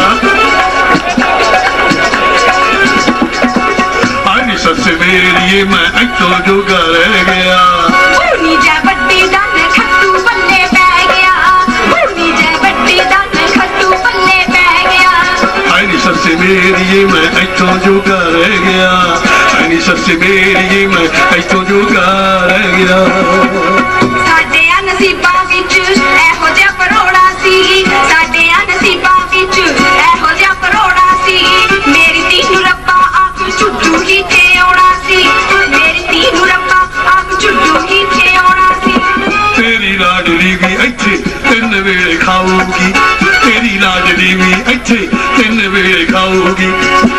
ਹਾਏ ਨੀ ਸੱਸੇ ਮੇਰੀ ਮੈਂ ਇੱਥੋਂ ਜੋਗਾ ਰਹਿ ਗਿਆ। ਹੁਣੀ ਜੈ ਵੱਡੀ ਦਨ ਖੱਟੂ ਪੱਲੇ ਪੈ ਗਿਆ, ਹੁਣੀ ਜੈ ਵੱਡੀ ਦਨ ਖੱਟੂ ਪੱਲੇ ਪੈ ਗਿਆ। ਹਾਏ ਨੀ ਸੱਸੇ ਮੇਰੀ ਮੈਂ ਇੱਥੋਂ ਜੋਗਾ ਰਹਿ ਗਿਆ, ਹਾਏ ਨੀ ਸੱਸੇ ਮੇਰੀ ਮੈਂ ਇੱਥੋਂ ਜੋਗਾ ਰਹਿ ਗਿਆ। ਸਾਡੇ ਨਸੀਬਾਂ ਵਿੱਚ ਇਹੋ ਜਿਹਾ ਪਰੋੜਾ ਸੀ, ਸਾਡੇ ਨਸੀਬਾਂ ਵਿੱਚ ਇਹੋ ਜਿਹਾ ਪਰੋੜਾ ਸੀ। ਮੇਰੀ ਧੀ ਨੂੰ ਰੱਬਾ ਆਪ ਝੁੱਡੂ ਹੀ ਤੇ ਆਉਣਾ ਸੀ, ਮੇਰੀ ਧੀ ਨੂੰ ਰੱਬਾ ਆਪ ਝੁੱਡੂ ਹੀ ਤੇ ਆਉਣਾ ਸੀ। ਤੇਰੀ ਲਾਡਲੀ ਵੀ ਇੱਥੇ ਤਿੰਨ ਵੇਲੇ ਖਾਊਗੀ, ਤੇਰੀ ਲਾਡਲੀ ਵੀ ਇੱਥੇ ਤਿੰਨ ਵੇਲੇ ਖਾਊਗੀ।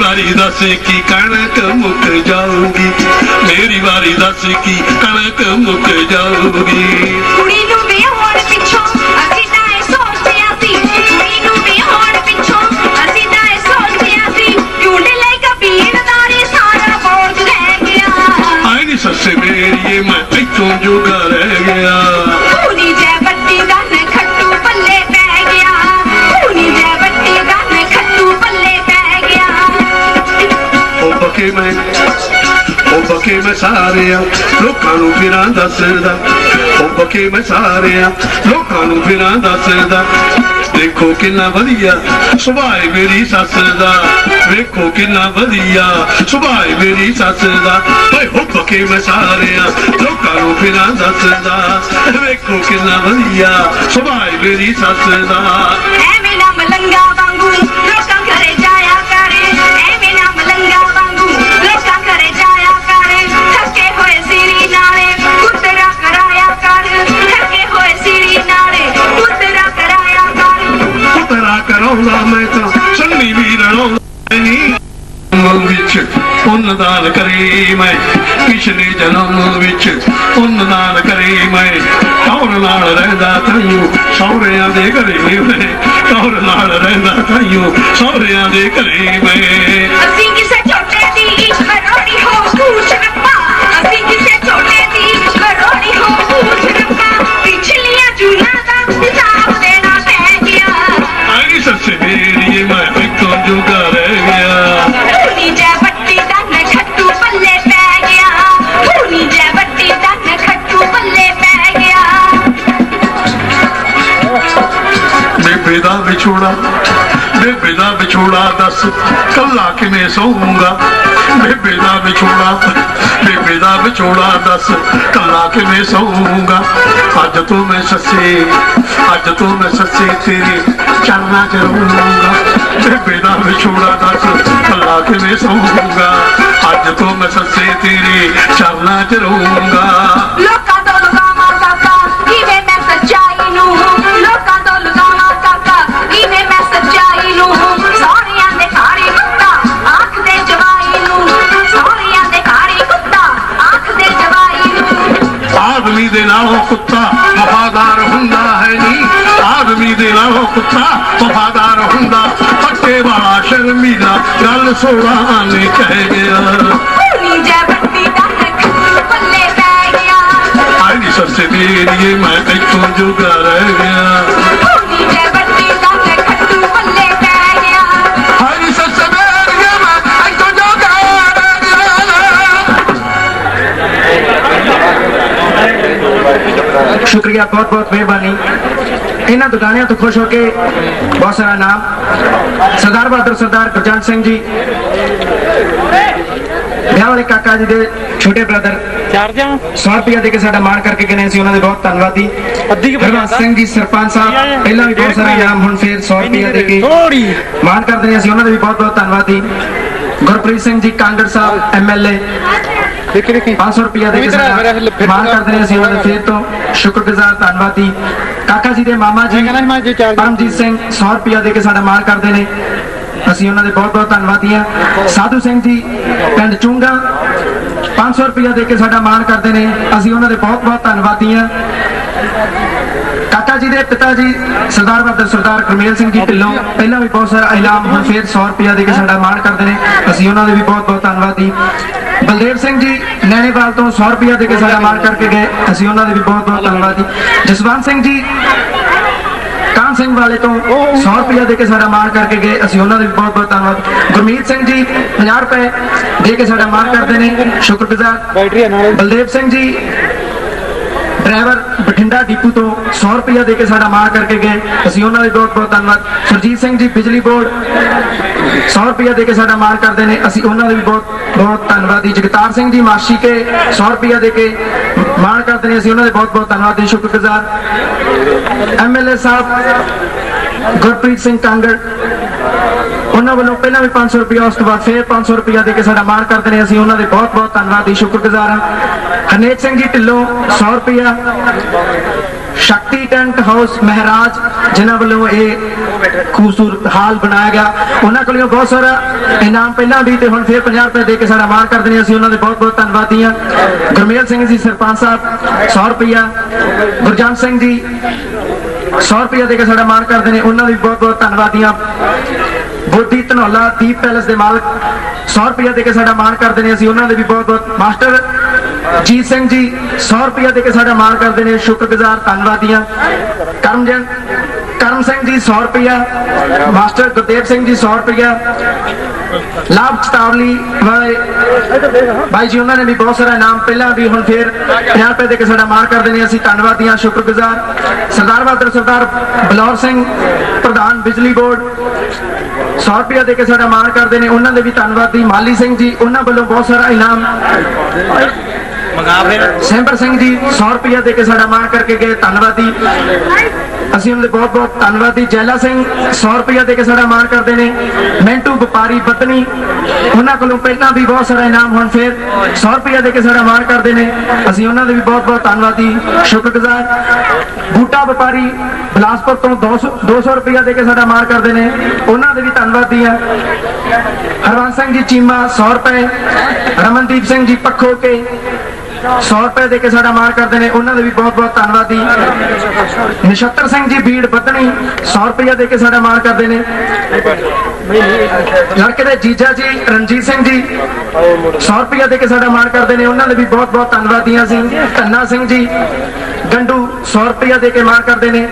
वारी दस की कणक मुक जाऊगी, मेरी वारी दस की कणक मुक जाऊगी। कुड़ी नूं विआहण पिछों असीं तां इह सोचदियां सी, कुड़ी नूं विआहण पिछों असीं तां इह सोचदियां सी, ढूंढ ले कबीरदारी सारा बोझ रह गया। आए नी सस्से मेरी मैं इत्थों जोगा रह गया। पूरी जै बट्टी गन खट्टू पल्ले पै गया, पूरी जै बट्टी गन खट्टू पल्ले पै गया। ओ बके मैं ओ बके मैं सारिया लोकां नूं फिरां दसदा, ओ बके मैं सारिया लोकां नूं फिरां दसदा। देखो किन्ना वधिया सुभाए मेरी सस दा, देखो किन्ना वधिया सुभाए मेरी सस दा। ओए हो बके मैं सारिया लोकां नूं फिरां दसदा, देखो किन्ना वधिया सुभाए मेरी सस दा। ਐਵੇਂ ਨਾ ਮਲੰਗਾ ਵਾਂਗੂ ਲੋਕਾਂ ਘਰੇ ਜਾਇਆ ਕਰੇ, ਐਵੇਂ ਨਾ ਮਲੰਗਾ ਵਾਂਗੂ ਲੋਕਾਂ ਘਰੇ ਜਾਇਆ ਕਰੇ। ਥੱਕੇ ਹੋਏ ਸਿਰੀ ਨਾਲੇ ਕੁੱਤਰਾ ਕਰਾਇਆ ਕਰ, ਥੱਕੇ ਹੋਏ ਸਿਰੀ ਨਾਲੇ ਕੁੱਤਰਾ ਕਰਾਇਆ ਕਰ। ਕੁੱਤਰਾ ਕਰਾਉਂਦਾ ਮੈਂ ਤਾਂ ਸੰਨੀ ਵੀ ਰਲਾਉਂਦਾ ਨੀ। ਜਨਮ ਵਿੱਚ ਪੁੰਨ ਦਾਨ ਕਰੇ ਮੈਂ, ਪਿਛਲੇ ਜਨਮ ਵਿੱਚ ਪੁੰਨ ਦਾਨ ਕਰੇ ਮੈਂ। ਕੌਰ ਨਾਲ ਰਹਿੰਦਾ ਤਾਈਓ ਸਹੁਰਿਆਂ ਦੇ ਘਰੇ ਮੈਂ, ਕੌਰ ਨਾਲ ਰਹਿੰਦਾ ਤਾਈਓ ਸਹੁਰਿਆਂ ਦੇ ਘਰੇ ਮੈਂ। ਅਸੀਂ ਕਿਸੇ ਛੋਟੇ ਦੀ ਮਰੋੜੀ ਹੋ ਕੂਚ ਰੱਬਾ, ਅਸੀਂ ਕਿਸੇ ਛੋਟੇ ਦੀ ਮਰੋੜੀ ਹੋ ਕੂਚ ਰੱਬਾ। ਪਿਛਲੀਆਂ ਜੂਨਾਂ ਦਾ ਹਿਸਾਬ ਦੇਣਾ ਪੈ ਗਿਆ। ਆਈ ਸੱਸੇ ਮੇਰੀ ਮੈਂ ਇੱਥੋਂ ਜੋਗਾ ਰਹਿ ਗਿਆ। ਪੂਰੀ ਜੈ ਬੱਟੀ ਦਨ ਖੱਟੂ ਪੱਲੇ ਪੈ ਗਿਆ, ਪੂਰੀ ਜੈ ਬੱਟੀ ਦਨ ਖੱਟੂ ਪੱਲੇ ਪੈ ਗਿਆ। ਬੇਬੇ ਦਾ ਵਿਛੋੜਾ ਬੇਬੇ ਦਾ ਵਿਛੋੜਾ ਦੱਸ ਕੱਲਾ ਕਿਵੇਂ ਸੌਂਗਾ। ਬੇਬੇ ਦਾ ਵਿਛੋੜਾ ਬੇਬੇ ਦਾ ਵਿਛੋੜਾ ਦੱਸ ਕੱਲਾ ਕਿਵੇਂ ਸੌਂਗਾ। ਅੱਜ ਤੋਂ ਮੈਂ ਸੱਸੇ ਅੱਜ ਤੋਂ ਮੈਂ ਸੱਸੇ ਤੇਰੇ ਚਰਨਾਂ ਚ ਰਹੂੰਗਾ। ਬੇਬੇ ਦਾ ਵਿਛੋੜਾ ਦੱਸ ਕੱਲਾ ਕਿਵੇਂ ਸੌਂਗਾ। ਅੱਜ ਤੋਂ ਮੈਂ ਸੱਸੇ ਤੇਰੇ ਚਰਨਾਂ ਚ ਰਹੂੰਗਾ। ਲੋਕਾਂ ਤੋਂ ਲੁਕਾਵਾਂ ਕਾਕਾ ਕਿਵੇਂ ਮੈਂ ਸੱਚਾਈ ਨੂੰ, ਲੋਕਾਂ ਤੋਂ ਲੁਕਾਵਾਂ ਕਾਕਾ ਕਿਵੇਂ ਮੈਂ ਸੱਚਾਈ ਨੂੰ। ਸਹੁਰਿਆਂ ਦੇ ਘਾੜੀ ਕੁੱਤਾ ਆਖ ਦੇ ਜਵਾਈ ਨੂੰ, ਸਹੁਰਿਆਂ ਦੇ ਘਾੜੀ ਕੁੱਤਾ ਆਖ ਦੇ ਜਵਾਈ ਨੂੰ। ਆਦਮੀ ਦੇ ਨਾਲੋਂ ਕੁੱਤਾ ਵਫਾਦਾਰ ਹੁੰਦਾ ਹੈ ਨੀ, ਆਦਮੀ ਦੇ ਨਾਲੋਂ ਕੁੱਤਾ ਵਫਾਦਾਰ ਹੁੰਦਾ। ਪੱਟੇ ਵਾਲਾ ਸ਼ਰਮੀਲਾ ਗੱਲ ਸੋਹਣਾ ਨੇ ਕਹਿ ਗਿਆ। ਪੂਰੀ ਜੈ ਬੱਟੀ ਦਨ ਖੱਟੂ ਪੱਲੇ ਪੈ ਗਿਆ, ਆਈ ਨੀ ਸੱਸੇ ਮੇਰੀਏ ਮੈਂ ਇੱਥੋਂ ਜੋਗਾ ਰਹਿ ਗਿਆ। ਪੂਰੀ ਜੈ ਬੱਟੀ ਦਨ ਖੱਟੂ ਪੱਲੇ ਪੈ ਗਿਆ। ਆਈ ਨੀ ਸੱਸੇ ਮੇਰੀਏ ਮੈਂ ਇੱਥੋਂ ਜੋਗਾ ਰਹਿ ਗਿਆ। शुक्रिया, बहुत बहुत मेहरबानी। इन्होंने दुकानियों तो खुश होके बहुत सारा नाम सरदार बहादुर सरदार गुरजंट सिंह जी ब्याह वाले काका जी के छोटे ब्रदर सौ रुपया दे के साडा मान करके गए सी, उन्होंने बहुत धन्यवादी। हरवंश सिंह जी सरपंच साहब पहला भी बहुत सारा इनाम हुण फिर सौ रुपया दे के मान कर देने सी, उन्होंने भी बहुत बहुत धन्यवादी। गुरप्रीत सिंह जी कांगड़ साहब एम एल ए पांच सौ रुपया दे के मान कर देने सी, उन्होंने फिर तो शुक्रगुजार धन्यवादी। काका जी के मामा जी परमजीत सिंह सौ रुपया दे के साडा मान करते हैं, ਅਸੀਂ ਉਹਨਾਂ ਦੇ ਬਹੁਤ ਬਹੁਤ ਧੰਨਵਾਦੀ ਹਾਂ। ਸਾਧੂ ਸਿੰਘ ਜੀ ਪਿੰਡ ਚੁੰਗਾ पाँच सौ रुपया दे के साडा मान करते हैं, ਅਸੀਂ ਉਹਨਾਂ ਦੇ बहुत बहुत धन्यवादी ਹਾਂ। काका जी के पिता जी सरदार बहादुर सरदार गुरमेल सिंह जी ढिल्लों पहला भी बहुत सारा इनाम हुण फिर सौ रुपया दे के साडा मान करते हैं, ਅਸੀਂ ਉਹਨਾਂ ਦੇ भी बहुत बहुत धन्यवादी। बलदेव सिंह जी नैनेवाल तो सौ रुपया दे के साडा मान करके गए, ਅਸੀਂ ਉਹਨਾਂ ਦੇ भी बहुत बहुत धन्यवादी। जसवंत सिंह जी कान सिंह वाले तो सौ रुपया दे के साडा मान करके गए, ਅਸੀਂ ਉਹਨਾਂ ਦੇ भी बहुत बहुत धन्यवाद। गुरमीत सिंह जी पचास रुपए दे के साडा मान करते हैं, शुक्रगुजार। बलदेव सिंह जी ड्राइवर बठिंडा डिपू तो सौ रुपया दे के साडा मान करके गए, ਅਸੀਂ ਉਹਨਾਂ ਦੇ बहुत बहुत धन्यवाद। सुरजीत सिंह जी बिजली बोर्ड सौ रुपया दे के साडा मान करते हैं, ਅਸੀਂ ਉਹਨਾਂ ਦੇ भी बहुत बहुत धन्यवादी। जगतार सिंह जी माशी के सौ रुपया दे के मान करते हैं, ਅਸੀਂ ਉਹਨਾਂ ਦੇ बहुत बहुत धन्यवादी, शुक्रगुजार। एम एल ए साहब गुरप्रीत सिंह कांगड़ उन्होंने वालों पहला भी पाँच सौ रुपया, उस बाद फिर पाँच सौ रुपया दे के साडा मान करते हैं, ਅਸੀਂ ਉਹਨਾਂ ਦੇ बहुत बहुत धन्यवादी, शुक्रगुजार। हरनेक सिंह जी ढिल्लों सौ रुपया, शक्ति टेंट हाउस महराज जिन्होंने वालों ये खूबसूरत हाल बनाया गया, उन्होंने को बहुत सारा इनाम पहला भी तो हम फिर पचास रुपए दे के सारा मान कर देने, असं उन्होंने बहुत बहुत धन्यवादी हाँ। गुरमेल सिंह जी सरपंच साहब सौ रुपया, गुरजंत सिंह जी सौ रुपया दे के सारा मान कर देने, उन्होंने भी बहुत बहुत धन्यवादी हाँ। बोधी धनौला दीप पैलेस के मालिक सौ रुपया दे के सारा मान कर देने, असं उन्होंने भी बहुत बहुत। मास्टर जीत सिंह जी सौ रुपया दे के सारा मान कर देने, शुक्रगुजार धन्यवादी हाँ। करमजन करम सिंह जी सौ रुपया, मास्टर गुरदेव सिंह जी सौ रुपया, लाभ चतावली वाले भाई जी उन्होंने भी बहुत सारा इनाम पहला भी हम फिर पचास रुपए देके साडा मान कर देने, असं धन्यवादी हाँ शुक्रगुजार। सरदार बहादुर सरदार बलौर सिंह प्रधान बिजली बोर्ड सौ रुपया देके साडा मान कर देने, उन्होंने भी धन्यवादी। माली सिंह जी उन्होंने वालों बहुत सारा इनाम। सैंबर सिंह जी सौ रुपया देके साडा मान करके गए, धन्यवादी, असं उन्हें बहुत बहुत धन्यवादी। जैला सिंह सौ रुपया देके साडा मान करते हैं। मिंटू व्यापारी बतनी उन्होंने को पहला भी बहुत सारा इनाम हम फिर सौ रुपया देके साडा मान करते हैं, असं उन्होंने भी बहुत बहुत धन्यवादी शुक्रगुजार। बूटा व्यापारी बिलासपुर तो दो सौ दो सौ रुपया देके साडा मान करते हैं, उन्होंने भी धन्यवादी है। हरवंश सिंह जी चीमा सौ रुपए, रमनदीप सिंह जी पखो के सौ रुपए देके साडा मान करते हैं, उन्होंने भी बहुत बहुत धन्यवादी। नछत्तर सिंह जी भीड़ बदनी सौ रुपया देके साडा मान करते हैं। लड़के दे जीजा जी रणजीत सिंह जी सौ रुपया देके साडा मान करते हैं, उन्होंने भी बहुत बहुत धन्यवादी सिंह। धन्ना सिंह जी गंडू सौ रुपया देके मान करते हैं।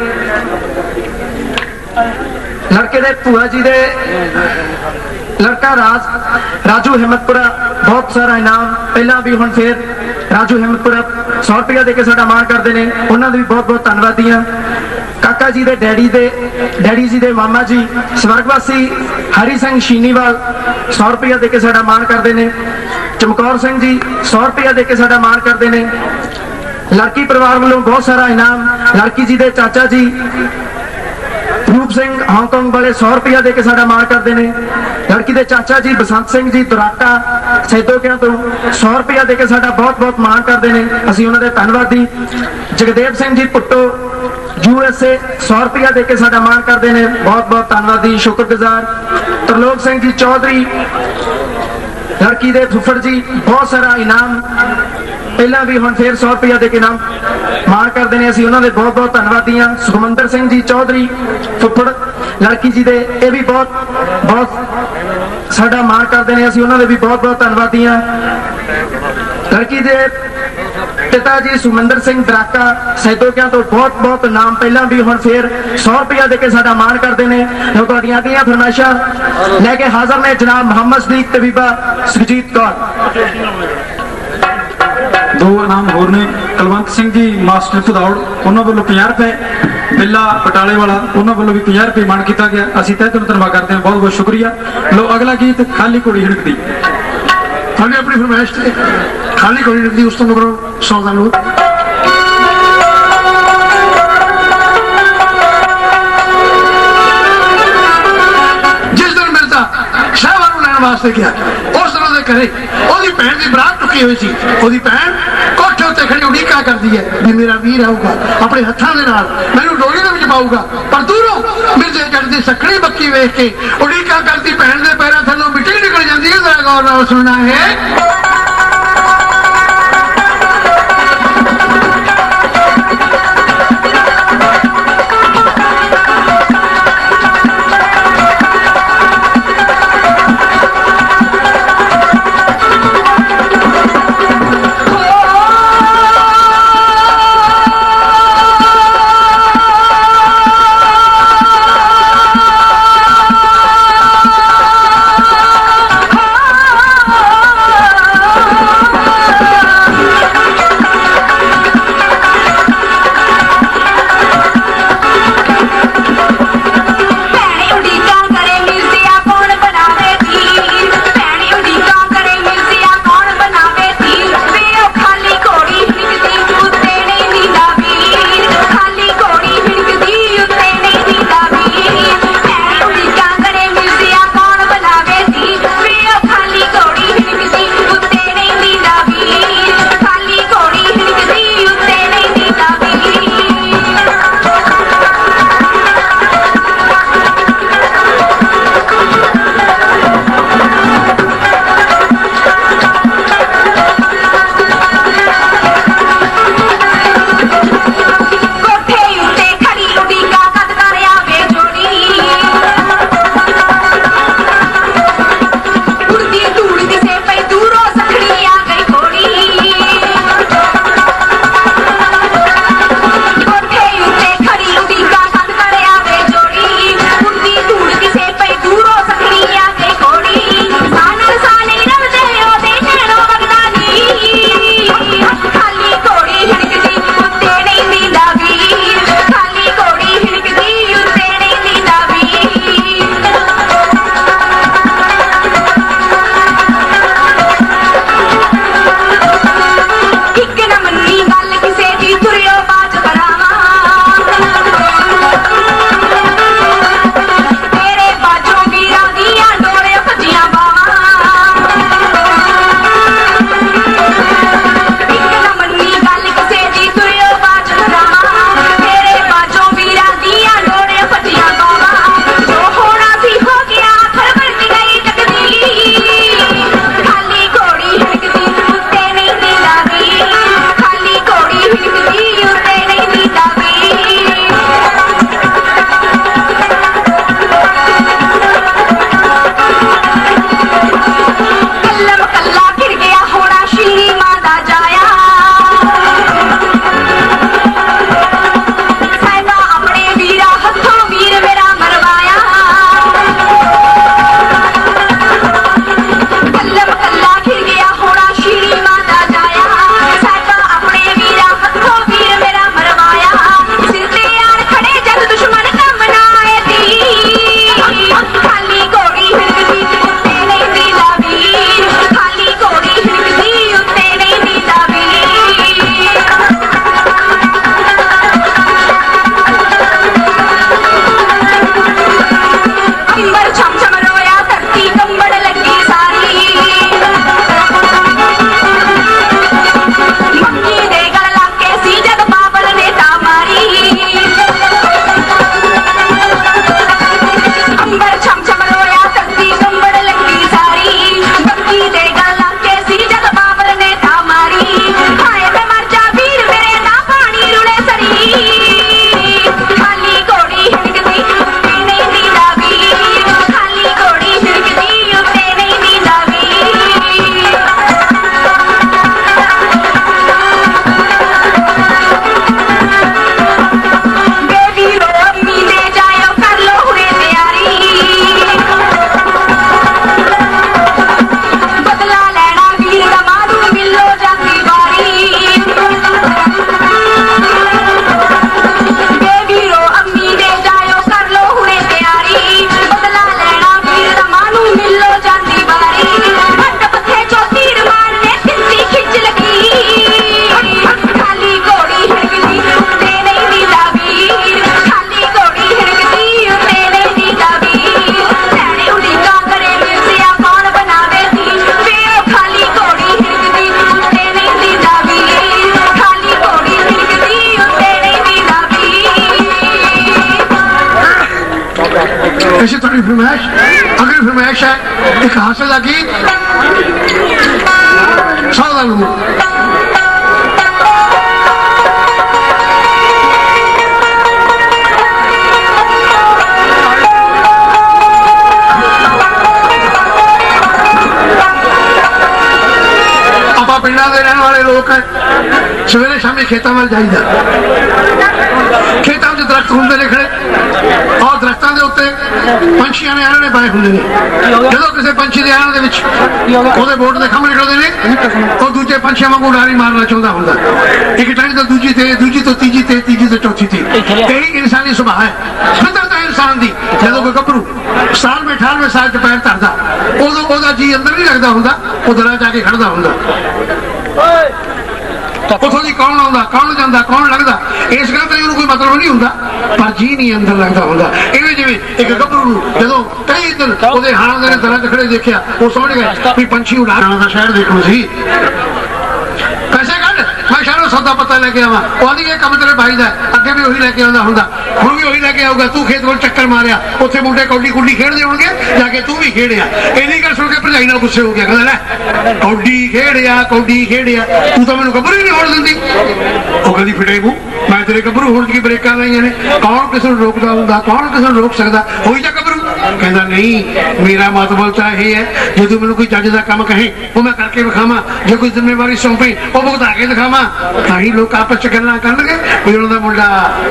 लड़के दे भूआ जी दे लड़का राज राजू हिम्मतपुरा बहुत सारा इनाम पहला भी हम फिर राजू हिम्मतपुरा सौ रुपया देके साडा मान करते हैं, उन्होंने भी बहुत बहुत धन्यवादी हाँ। काका जी दे डैडी दे डैडी जी दे मामा जी स्वर्गवासी हरी सिंह शीनीवाल सौ रुपया देके साडा मान करते हैं। चमकौर सिंह जी सौ रुपया देके साडा मान करते हैं। लड़की परिवार वालों बहुत सारा इनाम। लड़की जी दे चाचा जी रूप सिंह हांगकांग वाले सौ रुपया देके साडा मान करते हैं। लड़की दे चाचा जी बसंत सिंह जी दुराटा सैदोकिया तो सौ रुपया देके साडा बहुत बहुत मान करते हैं, असं उन्होंने धन्यवादी। जगदेव सिंह जी पुट्टो यूएसए सौ रुपया देके साडा मान करते हैं, बहुत बहुत धन्यवादी शुक्रगुजार। तरलोक सिंह जी चौधरी लड़की दे फुफड़ जी बहुत सारा इनाम पहला भी हम फिर सौ रुपया देके नाम मान करते हैं, असं उन्होंने बहुत बहुत धन्यवादी हाँ। सुखमंदर सिंह जी चौधरी फुफड़ लड़की जी दे ये भी बहुत बहुत साडा मान करते हैं, असं उन्होंने भी बहुत बहुत धन्यवादी हाँ। लड़की दे पिता जी सुमंदर सिंह दराका सैदोकिया तो बहुत बहुत नाम पहला भी हम फिर सौ रुपया देके साडा मान करते हैं। जो तुहाडियां ਦੀਆਂ फरमाइशां लेके हाजिर ने जनाब मोहम्मद सदीक तबीबा सुखजीत कौर। दो इनाम होर ने कुलवंत सिंह जी मास्टर भदौड़ उन्होंने वालों पचास रुपए, बिल्ला बटाले वाला उन्होंने वालों भी पचास रुपए मान किया गया, असं तय दिलों धन्यवाद करते हैं, बहुत बहुत शुक्रिया। लो अगला गीत खाली घोड़ी हिड़कदी हमने अपनी फरमाइश खाली घोड़ी हिड़कदी उस तो मगरों सौदा लो जिस दिन मिलता शाहबानू लैन वास्ते गया उस तरह से करे ओदी भैन की बरात चुकी हुई सी, ओदी भैन कोठे उत्ते खड़ी उड़ीका करती है भी मेरा वीर आऊगा अपने हत्थों के नाल मैनू डोली दे विच पाऊगा, पर दूरों मिर्जे चढ़ती सक्कड़ी बक्की वेख के उड़ीका करती भैन के पैरों थल्लों मिट्टी निकल जाती है। जरा गौर नाल सुनना है। अगली फरमाइश अगली फरमाइश है एक हासिल का गीत सौदा लूं पिंडा के रहने वाले लोग हैं सवेरे शामी खेतों में जाइदा खेतों में दरख्त होंगे ने खड़े और दरख्तों के उत्ते पंछियों ने आने पाए होंगे ने जो किसी पंछी के आने के बोर्ड के खंभ निकलते हैं और दूजे पंछियों वांगू उड़ारी मारना चाहता होंगे एक टाइम तो दूजी थे दूजी तो तीजी थे तीजी तो चौथी थी यही इंसानी स्वभाव है फितरत है इंसान की जो कोई गभरू साल में अठारहवें साल च पैर धरता उदों जी अंदर नहीं लगता होंगे वो दरा जाके खड़ता होंगे उतों जी कौन आता कौन जाता कौन लगता इस गल तो कोई मतलब नहीं होंगे पर जी नहीं अंदर लगता होंगे इवें जिवें एक गभरू जो कई दिन वो हाण के दर च खड़े देखा वो समझ गए भी पंछी उड़ाना का शहर देखना सी पैसे कट मैं शहरों सौदा पता लेके आवा कम तेरे भाई का अगे भी वही लेके आता होंगे हूँ भी वही लेके आऊगा तू खेत में चक्कर मारिया उत्थे मुंडे कौडी कुड्डी खेडते होंगे जाके तू भी खेड़िया इन्नी गल सुन के भरजाई नाल गुस्से हो गया कहता लै कौडी खेड़िया कौडी खेड़िया तू तो मैनूं गभरू ही नहीं होण दिंदी वो कहती फिटे मूँह मैं तेरे गभरू होण की ब्रेकां लाईआं ने कौन किसी नूं रोकदा हुंदा कौन किसी नूं रोक सकदा होई जा गभरू कहता नहीं मेरा मतलब तो यह है जो तू मैनूं कोई चज दा काम कहे वो मैं करके विखावां जो कोई जिम्मेवारी सौंपे वो भुगता के दिखावां तां ही लोग आपस च गल्लां करनगे भी उन्हां दा मुंडा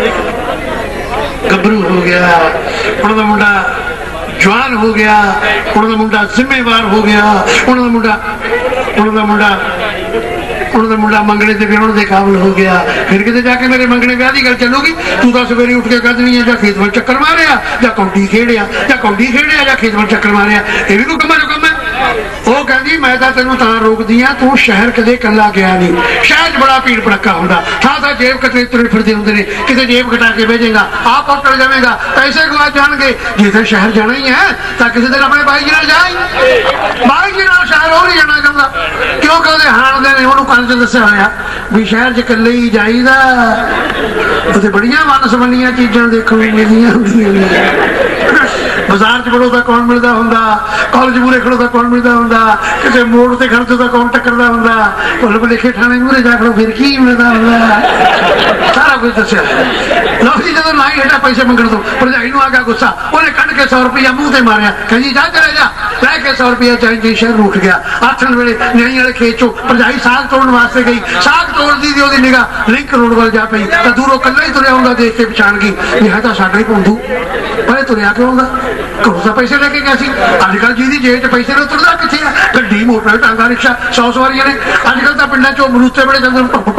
गभरू हो गया उन्हां दा मुंडा जवान हो गया उन्हां दा मुंडा जिम्मेवार हो गया उन्हां दा मुंडा उन्हां दा मुंडा उन्होंने मुंडा मंगने से विआहण के काबिल हो गया फिर किते जाके मेरे मंगने ब्याह की गल चलूगी तू तो सवेरे उठ के कह देनी है जां खेत में चक्कर मारिया जां कौडी खेड़िया जां कौडी खेड़िया जां खेत में चक्कर मारिया ये भी कोई कमा जो कम है वो कहती मैं तो तेनों तां रोकदी हां तू शहर कदे कल्ला गया नहीं शहर बड़ा भीड़ भड़का हुंदा था था जेब कतरे तुरे फिरदे हुंदे ने किते जेब कटा के भेजेगा आप और चल जाएगा पैसे गवा जाएंगे जिसे शहर जाना ही है तो किसी दिन अपने भाई जी नाल जाए भाई जी नाल शहर और नहीं जाना चाहता क्योंकि ਉਹਦੇ ਹਾਣ ਦੇ ਨੇ ਉਹਨੂੰ ਕੰਨ 'ਚ ਦੱਸਿਆ ਹੋਇਆ ਵੀ ਸ਼ਹਿਰ 'ਚ ਇਕੱਲੇ ਹੀ ਜਾਈਦਾ ਉੱਥੇ ਬੜੀਆਂ ਵੰਨ-ਸਵੰਨੀਆਂ ਚੀਜ਼ਾਂ ਦੇਖਣ ਨੂੰ ਮਿਲਦੀਆਂ ਹੁੰਦੀਆਂ ਨੇ ਬਾਜ਼ਾਰ 'ਚ ਖੜੋ ਤਾਂ ਕੌਣ ਮਿਲਦਾ ਹੁੰਦਾ ਕਾਲਜ ਮੂਹਰੇ ਖੜੋ ਤਾਂ ਕੌਣ ਮਿਲਦਾ ਹੁੰਦਾ ਕਿਸੇ ਮੋੜ ਤੇ ਖੜੋ ਤਾਂ ਕੌਣ ਟੱਕਰਦਾ ਹੁੰਦਾ ਭੁੱਲ ਭੁਲੇਖੇ ਥਾਣੇ ਮੂਹਰੇ ਜਾ ਖੜੋ ਫਿਰ ਕੀ ਮਿਲਦਾ ਹੁੰਦਾ ਸਾਰਾ ਕੁਝ ਦੱਸਿਆ ਲਓ ਜੀ ਜਦੋਂ ਨਾ ਹੀ ਹਟਾ ਪੈਸੇ ਮੰਗਣ ਤੋਂ ਭਰਜਾਈ ਨੂੰ ਆ ਗਿਆ ਗੁੱਸਾ ਉਹਨੇ ਕੱਢ ਕੇ ਸੌ ਰੁਪਇਆ ਮੂੰਹ ਤੇ ਮਾਰਿਆ ਕਹਿੰਦੀ ਜਾ ਚਲੇ ਜਾ ਲੈ ਕੇ ਸੌ ਰੁਪਇਆ ਚਾਹੀਦੀ ਸ਼ਹਿਰ ਨੂੰ ਉੱਠ ਗਿਆ ਆਥਣ ਵੇਲੇ ਨਿਆਈ ਵਾਲੇ ਖੇਤ ਚੋਂ ਭਰਜਾਈ ਸਾਗ ਤੋੜਨ ਵਾਸਤੇ ਗਈ ਸਾਗ ਤੋੜਦੀ ਦੀ ਉਹਦੀ ਨਿਗਾਹ ਲਿੰਕ ਰੋਡ ਵੱਲ ਜਾ ਪਈ ਤਾਂ ਦੂਰੋਂ ਕੱਲਾ ਹੀ ਤੁਰਿਆ ਹੁੰਦਾ ਦੇਖ ਕੇ ਪਛਾਣ ਗਈ ਵੀ ਹੈ ਤਾਂ ਸਾਡਾ ਹੀ ਭੌਂਦੂ ਪਰ ਇਹ ਤੁਰਿਆ ਕਿਉਂ ਹੁੰਦਾ ਘਰੋਂ ਤਾਂ ਪੈਸੇ ਲੈ ਕੇ ਗਿਆ ਸੀ ਅੱਜ ਕੱਲ੍ਹ ਜਿਹਦੀ ਜੇਬ 'ਚ ਪੈਸੇ ਨੇ ਤੁਰਦਾ ਕਿੱਥੇ ਆ ਗੱਡੀ ਮੋਟਰ ਟਾਂਗਾ ਰਿਕਸ਼ਾ ਸੌ ਸਵਾਰੀਆਂ ਨੇ ਅੱਜ ਕੱਲ੍ਹ ਤਾਂ ਪਿੰਡਾਂ 'ਚੋਂ ਮਰੂਤੇ ਬੜੇ ਜਾਂਦੇ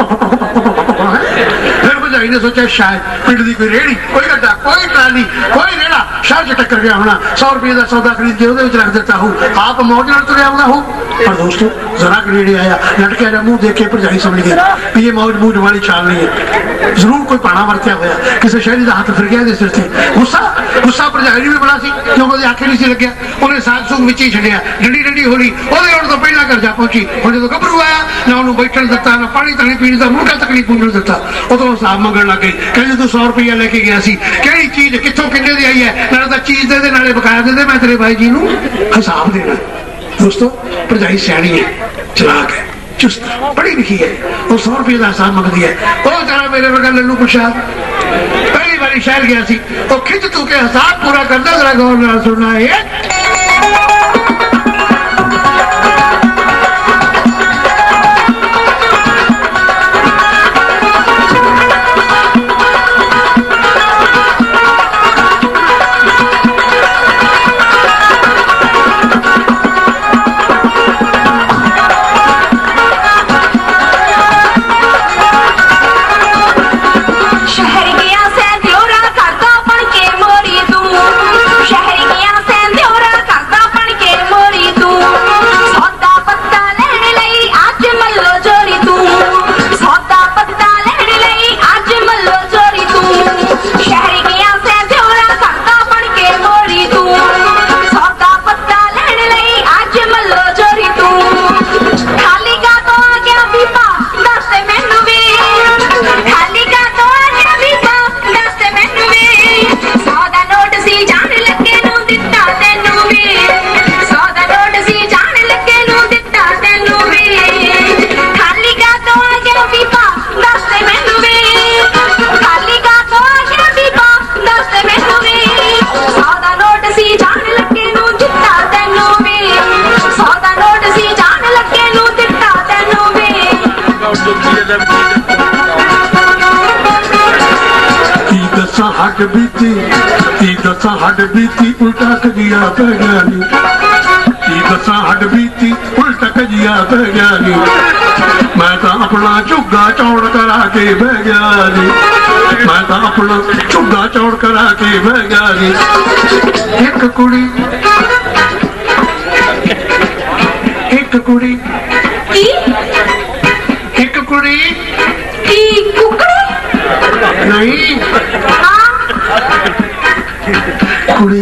फिर भरजाई ने सोचा शायद पिंड की कोई रेहड़ी कोई गड्ढा कोई ट्राली कोई रेड़ा शहर च टक्कर गया होना सौ रुपये का सौदा खरीद के वो रख देता हो आप मौज नाल तुरिया आउंदा हो पर दोस्तों जरा रेड़े आया लटके जा मुंह देख के भरजाई समझ गई भी ये मौज मूज वाली चाल नहीं है जरूर कोई पाना वरत्या होया किसी शहरी का हाथ फिर गया सिर से गुस्सा गुस्सा भरजाई भी बड़ा सी क्योंकि आखे नहीं सी लग्या उन्हें साग सूग विच ही छड्डिया डंडी डंडी होली ओहदे आउण तो पहला घर जा पहुंची हुण जदों गभरू आया ना उन्होंने बैठण दिता ना पानी तानी पीण दा मुंडा तक नहीं पूंजण दिता उदों हिसाब मंगण लग गई कहंदे तू सौ रुपया लेके गया सी किहड़ी चीज कित्थों किन्ने दी आई है नाले तां चीज दे दे नाले बकाया दे दे मैं तेरे भाई जी नूं हिसाब देना दोस्तों भरजाई सियाणी है चलाक है चुस्त पढ़ी लिखी है वो सौ रुपये का हिसाब मंगती है वो जरा मेरे वर्गा लल्लू प्रसाद पहली बारी शहर गया सी वो खिच तू के हिसाब पूरा करता जरा गौर नाल सुनना है शहर गया सैन हट बीती की दसा हट बीती उल्टा कजिया पै गया नी की दसा हट बीती उल्टा कजिया पै गया नी मैं तो अपना झुग्गा चौड़ करा के बह गया नी मैं तो अपना झुग्गा चौड़ करा के बह गया नी एक कुड़ी एक कुड़ी एक कुड़ी नहीं कुड़ी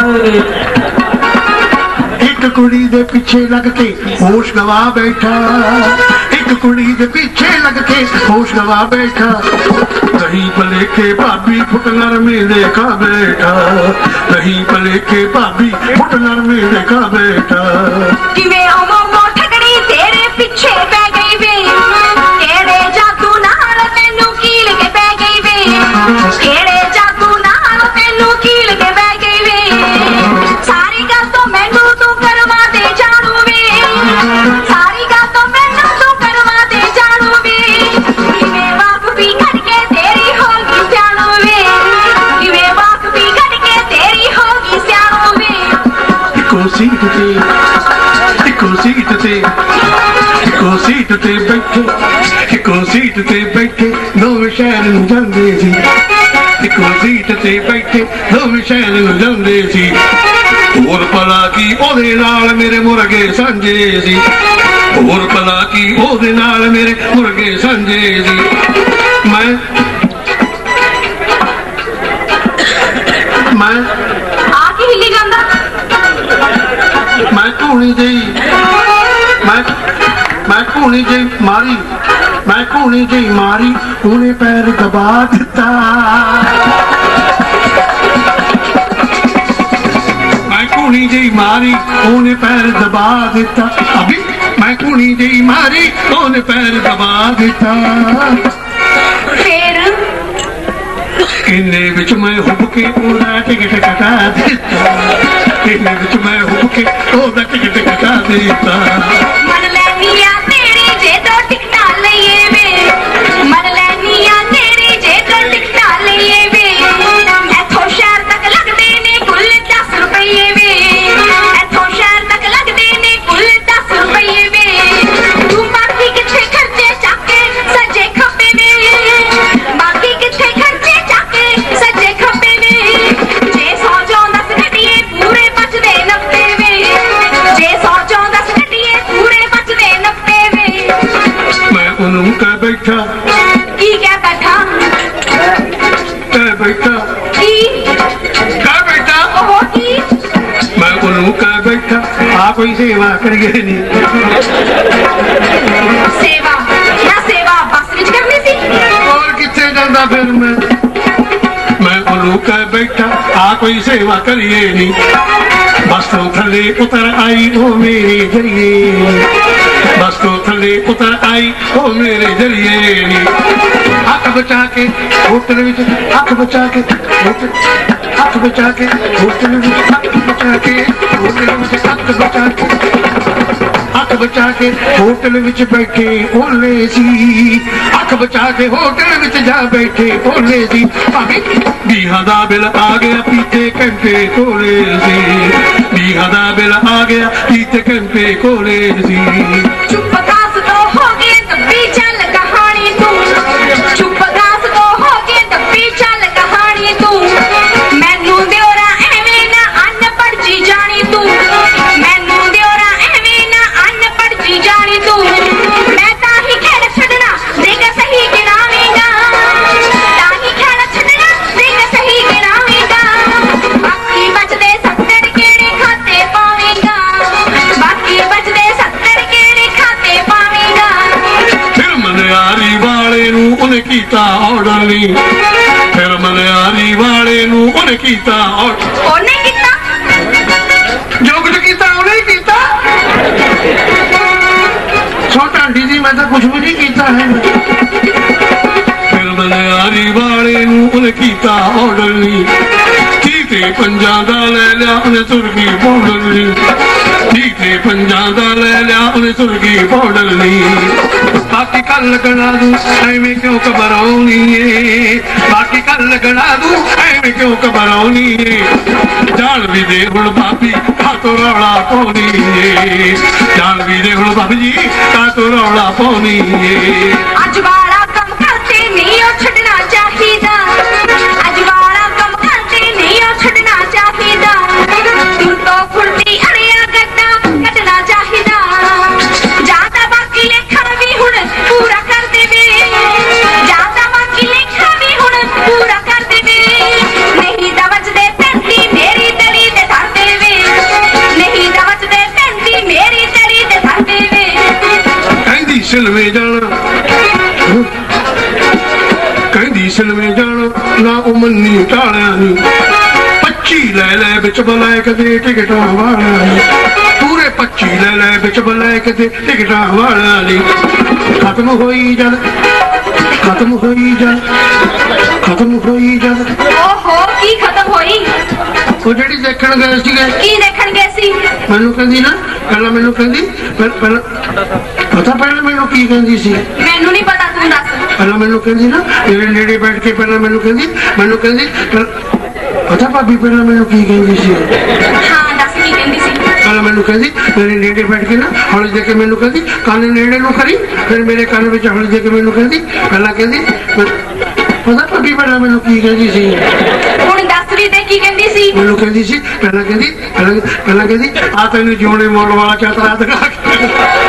एक कुड़ी दे पीछे लग के होश गवा बैठा एक कुड़ी दे पीछे लग के होश गवा बैठा नहीं भले के भाभी फुटनर में देखा बैठा नहीं भले के भाभी फुटनर में देखा बैठा कि वे ओमो ठगड़ी तेरे पीछे पै गई वे केड़े जादू नाल तैनू कील के पै गई वे केड़े जादू नाल तैनू कील के पै गई वे सारी गल तो मैनू तू करवा दे जानू वे सारी गल तो मैनू तू करवा दे जानू वे कि वे बाप भी कट के तेरी होगी सियाणो वे कि वे बाप भी कट के तेरी होगी सियाणो वे इको सीट ते इको सीट ते इको सीट ते बैठे इको सीट ते बैठे दोवें शहर नूं जांदे सी इको सीट ते बैठे दोवें शहर नूं जांदे सी होर भला की ओहदे नाल मेरे मुर्गे सांझे सी होर भला की ओहदे नाल मेरे मुर्गे सांझे सी मैं मैं आके हिली जांदा मैं धूनी जई मैं मैं घूनी जी मारी मैं घूनी जी मारी उन्हें पैर दबा दिता मैं घूनी जी मारी उन्हें पैर दबा दिता अभी मैं घूनी जी मारी उन्हें पैर दबा दिता फिर किन्ने विच मैं हुब के ओदा टिकट कटा दिता किन्ने विच मैं हुब के ओदा टिकट कटा दिता मन लैनिया तेरी जे तो टिकटा लइए वे मन लैनिया तेरी जे तो टिकटा लइए वे इथों शहर तक लगदे ने कुल दस रुपये वे इथों शहर तक लगदे ने कुल दस रुपये वे तू बाकी किथे खर्चे चाके सजे खपे वे बाकी किथे खर्चे चाके सजे खपे वे जे सौ जो दस घटिए पूरे बचदे नब्बे वे जे सौ जो दस घटिए पूरे बचदे नब्बे वे मैं उन्हों कह बैठा की क्या बैठा कह बैठा की कह बैठा ओहो की मैं उन्हों कह बैठा आ कोई सेवा करिए नहीं सेवा ना सेवा बस विच करनी सी और किथे जांदा फिर मैं मैं उन्हों कह बैठा आ कोई सेवा करिए नहीं बस तो थले उतर आई ओ मेरे जरिए बस तो थले उतर आई ओ मेरे जरिए नहीं हक बचा के होटल विच हक बचा के होटल हक बचा के होटल विच हक बचा के होटल विच हक बचा के हक बचा के होटल विच बैठे ओले सी हक बचा के होटल विच जा बैठे ओले सी भाभी बीहा दा बिल आ गया पीते घंटे कोले सी बीहा दा बिल आ गया पीते घंटे कोले सी चुप गास तो हो गए तब्बी चल कहानी तू चुप गास तो हो गए तब्बी चल कहानी तू मैनू दियोरा एवें ना अन पड़जी जानी तू मैनू दियोरा एवें ना अन पड़जी जानी तू मैं ताही खेल छड़ना देगा सही गिरावेगा ताही खेल छड़ना देगा सही गिरावेगा बाकी बचदे सत्तर केड़े खाते पावेगा बाकी बचदे सत्तर केड़े खाते पावेगा फिर मनियारी वाले नू उन्हें कीता ऑर्डर नहीं फिर मनियारी वाले नू उन्हें कीता ऑर्डर ओने कितना जो कुछ कीता उन्हें कीता छोटा जी मैं तो कुछ भी नहीं कीता है फिर मनियारी वाले नू उन्हें कीता ऑर्डर नहीं कीते पंजा दा ले लिया उन्हें सुर्गी पाउडर नहीं कीते पंजा दा ले लिया उन्हें सुर्गी पाउडर नहीं बाकी कल लगना दू एवें क्यों घबराउनी है बाकी कल लगना दू एवें क्यों घबराउनी है जान भी दे हुण भाभी कातो रौला पाउनी है जान भी दे हुण भाभी जी कातो रौला पाउनी है अज वाला कम करते नहीं ओ छड़ना चाहिदा अज वाला कम करते नहीं ओ छड़ना चाहिदा तू तो फुलती अड़िया गड्डा कटना चाहिदा जाता बाकी लेखा भी हुण पूरा कर देवे जाता बाकी लेखा भी हुण पूरा कर देवे नहीं दवज दे पैंती मेरी तली ते धर देवे नहीं दवज दे पैंती मेरी तली ते धर देवे कहंदी सिलवे जाना कहंदी सिलवे जाना ना उमनी टालिया नी पच्ची लै लै बिच बलाए कदे टिकटा वाला नी पूरे पच्ची लै लै बिच बलाए कदे टिकटा वाला नी खत्म होई जद खत्म होई जद खत्म होई जद ओहो की खत्म होई ਉਹ ਜਿਹੜੀ ਦੇਖਣ ਗਏ ਸੀਗੇ की देखण गए सी ਮੈਨੂੰ ਕਹਿੰਦੀ ਨਾ ਪਹਿਲਾਂ ਮੈਨੂੰ ਕਹਿੰਦੀ ਪਹਿ- ਪਹਿਲਾਂ ਪਤਾ ਪਹਿਲਾਂ ਮੈਨੂੰ ਕੀ ਕਹਿੰਦੀ ਸੀ मैनू नहीं पता तू दस ਪਹਿਲਾਂ ਮੈਨੂੰ ਕਹਿੰਦੀ ਨਾ ਮੇਰੇ ਨੇੜੇ ਬੈਠ ਕੇ ਪਹਿਲਾਂ ਮੈਨੂੰ ਕਹਿੰਦੀ ਮੈਨੂੰ ਕਹਿੰਦੀ ਪਹਿ- ਪਤਾ ਭਾਬੀ ਪਹਿਲਾਂ ਮੈਨੂੰ ਕੀ ਕਹਿੰਦੀ ਸੀ हाँ दस की कहंदी सी ਪਹਿਲਾਂ ਮੈਨੂੰ ਕਹਿੰਦੀ ਮੇਰੇ ਨੇੜੇ ਬੈਠ ਕੇ ਨਾ ਹੌਲੀ ਦੇ ਕੇ ਮੈਨੂੰ ਕਹਿੰਦੀ ਕੰਨ ਨੇੜੇ ਨੂੰ ਕਰੀ ਫਿਰ ਮੇਰੇ ਕੰਨ ਵਿੱਚ ਹੌਲੀ ਦੇ ਕੇ ਮੈਨੂੰ ਕਹਿੰਦੀ ਪਹਿਲਾਂ ਕਹਿੰਦੀ ਮੈਂ- ਪਤਾ ਭਾਬੀ ਪਹਿਲਾਂ ਮੈਨੂੰ ਕੀ ਕਹਿੰਦੀ ਸੀ हुण दस भी ते की कहंदी सी ਮੈਨੂੰ ਕਹਿੰਦੀ ਸੀ ਪਹਿਲਾਂ ਕਹਿੰਦੀ ਪਹਿਲਾਂ ਪਹਿਲਾਂ ਕਹਿੰਦੀ ਆ ਤੈਨੂੰ ਜਿਉਣੇ ਮੋੜ ਵਾਲਾ ਚਾਤਰਾ ਦਿਖਾ ਕੇ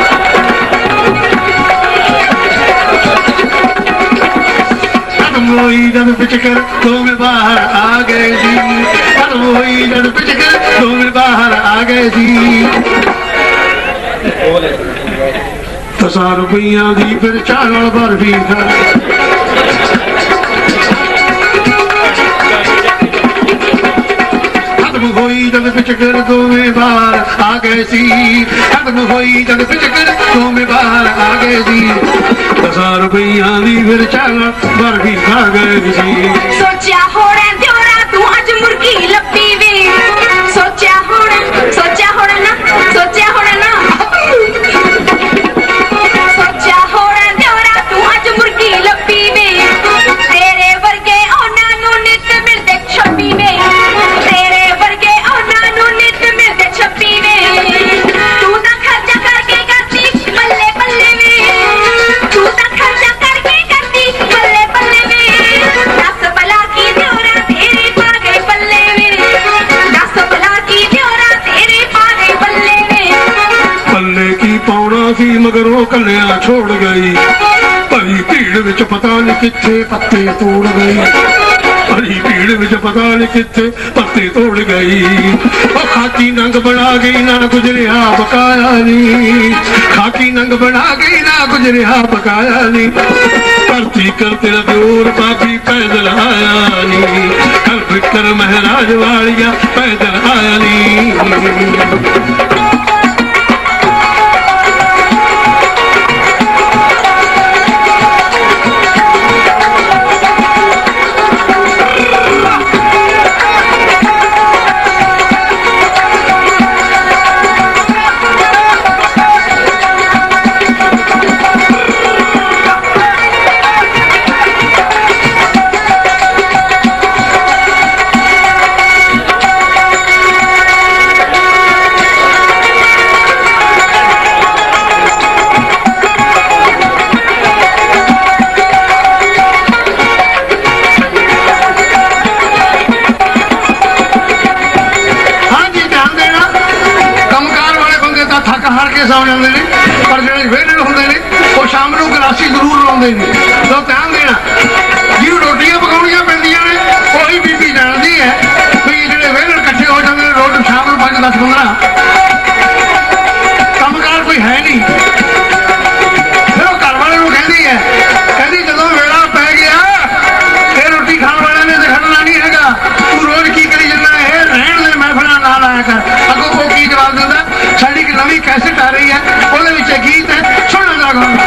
ਹੋਈ ਜਦ ਪਿਚਕਰ ਦੋਵੇਂ ਬਾਹਰ ਆ ਗਏ ਸੀ ਖਤਮ ਹੋਈ ਜਦ ਪਿਚਕਰ ਦੋਵੇਂ ਬਾਹਰ ਆ ਗਏ ਸੀ ਦਸਾਂ ਰੁਪਈਆਂ ਦੀ ਫਿਰ ਚਾਹ ਨਾਲ ਬਰਫੀ ਖਾ खत्म होई जब पिचकर दोवें बाहर आ गए सी खत्म होई जब पिचकर दोवें बाहर आ गए सी दसां रुपइया दी फिर चाल बर्फी खा गए सी सोचा होने दियोरा तू अज मुर्गी लपी वे सोचा होने सोचा होने ना सोचा होने ना सोचा होने दियोरा तू अज मुर्गी लपी वे तेरे वर्गे ओना नू नित मिलदे छपी वे तेरे वर्गे ओना नू नित मिलदे छपी वे तू ना खर्चा करके करती बल्ले बल्ले वे तू ना खर्चा करके करती बल्ले बल्ले वे दस बला की दियोरा तेरे पा गए बल्ले वे दस बला की दियोरा तेरे पा गए बल्ले वे पल्ले की पाउना सी मगर वो कलिया छोड़ गई भरी भीड़ विच पता नहीं किथे पत्ते तोड़ गई भरी भीड़ विच पता नहीं किथे पत्ते तोड़ गई ओ खाकी नंग बना गई ना कुछ रिहा बकाया नी खाकी नंग बना गई ना कुछ रिहा बकाया नी भर्ती कर तेरा जोर बाकी पैदल आया नी कल फिकर महराज वालिया पैदल आया नी ਸੌ ਜਾਂਦੇ ਨੇ ਪਰ ਜਿਹੜੇ ਵਿਹਲੇ ਹੁੰਦੇ ਨੇ ਉਹ ਸ਼ਾਮ ਨੂੰ ਗਲਾਸੀ ਜ਼ਰੂਰ ਲਾਉਂਦੇ ਨੇ ਸੋ ਧਿਆਨ ਦੇਣਾ ਜਿਹਨੂੰ ਰੋਟੀਆਂ ਪਕਾਉਣੀਆਂ ਪੈਂਦੀਆਂ ਨੇ ਉਹੀ ਬੀਬੀ ਜਾਣਦੀ ਹੈ ਵੀ ਜਿਹੜੇ ਵਿਹਲੇ ਇਕੱਠੇ ਹੋ ਜਾਂਦੇ ਨੇ ਰੋਟੀ ਸ਼ਾਮ ਨੂੰ ਪੰਜ ਦਸ ਪੰਦਰਾਂ ਕੰਮਕਾਰ ਕੋਈ ਹੈ ਨਹੀਂ ਫਿਰ ਉਹ ਘਰ ਵਾਲੇ ਨੂੰ ਕਹਿੰਦੀ ਹੈ ਕਹਿੰਦੀ ਜਦੋਂ ਵੇਲਾ ਪੈ ਗਿਆ ਇਹ ਰੋਟੀ ਖਾਣ ਵਾਲਿਆਂ ਨੇ ਤੇ ਖੜਨਾ ਨਹੀਂ ਹੈਗਾ ਤੂੰ ਰੋਜ਼ ਕੀ ਕਰੀ ਜਾਂਦਾ ਇਹ ਰਹਿਣ ਦੇ ਮਹਿਫਲਾਂ ਨਾਲ ਆਇਆ ਕਰ ਅੱਗੋਂ ਉਹ ਕੀ ਜਵਾਬ ਦਿੰਦਾ ਸਾਡੀ ਇੱਕ ਨਵੀਂ ਕੈਸਟ ਆ ਰਹੀ ਹੈ ਉਹਦੇ ਵਿੱਚ ਗੀਤ ਹੈ ਸੁਣਨ ਦਾ ਗਾਣਾ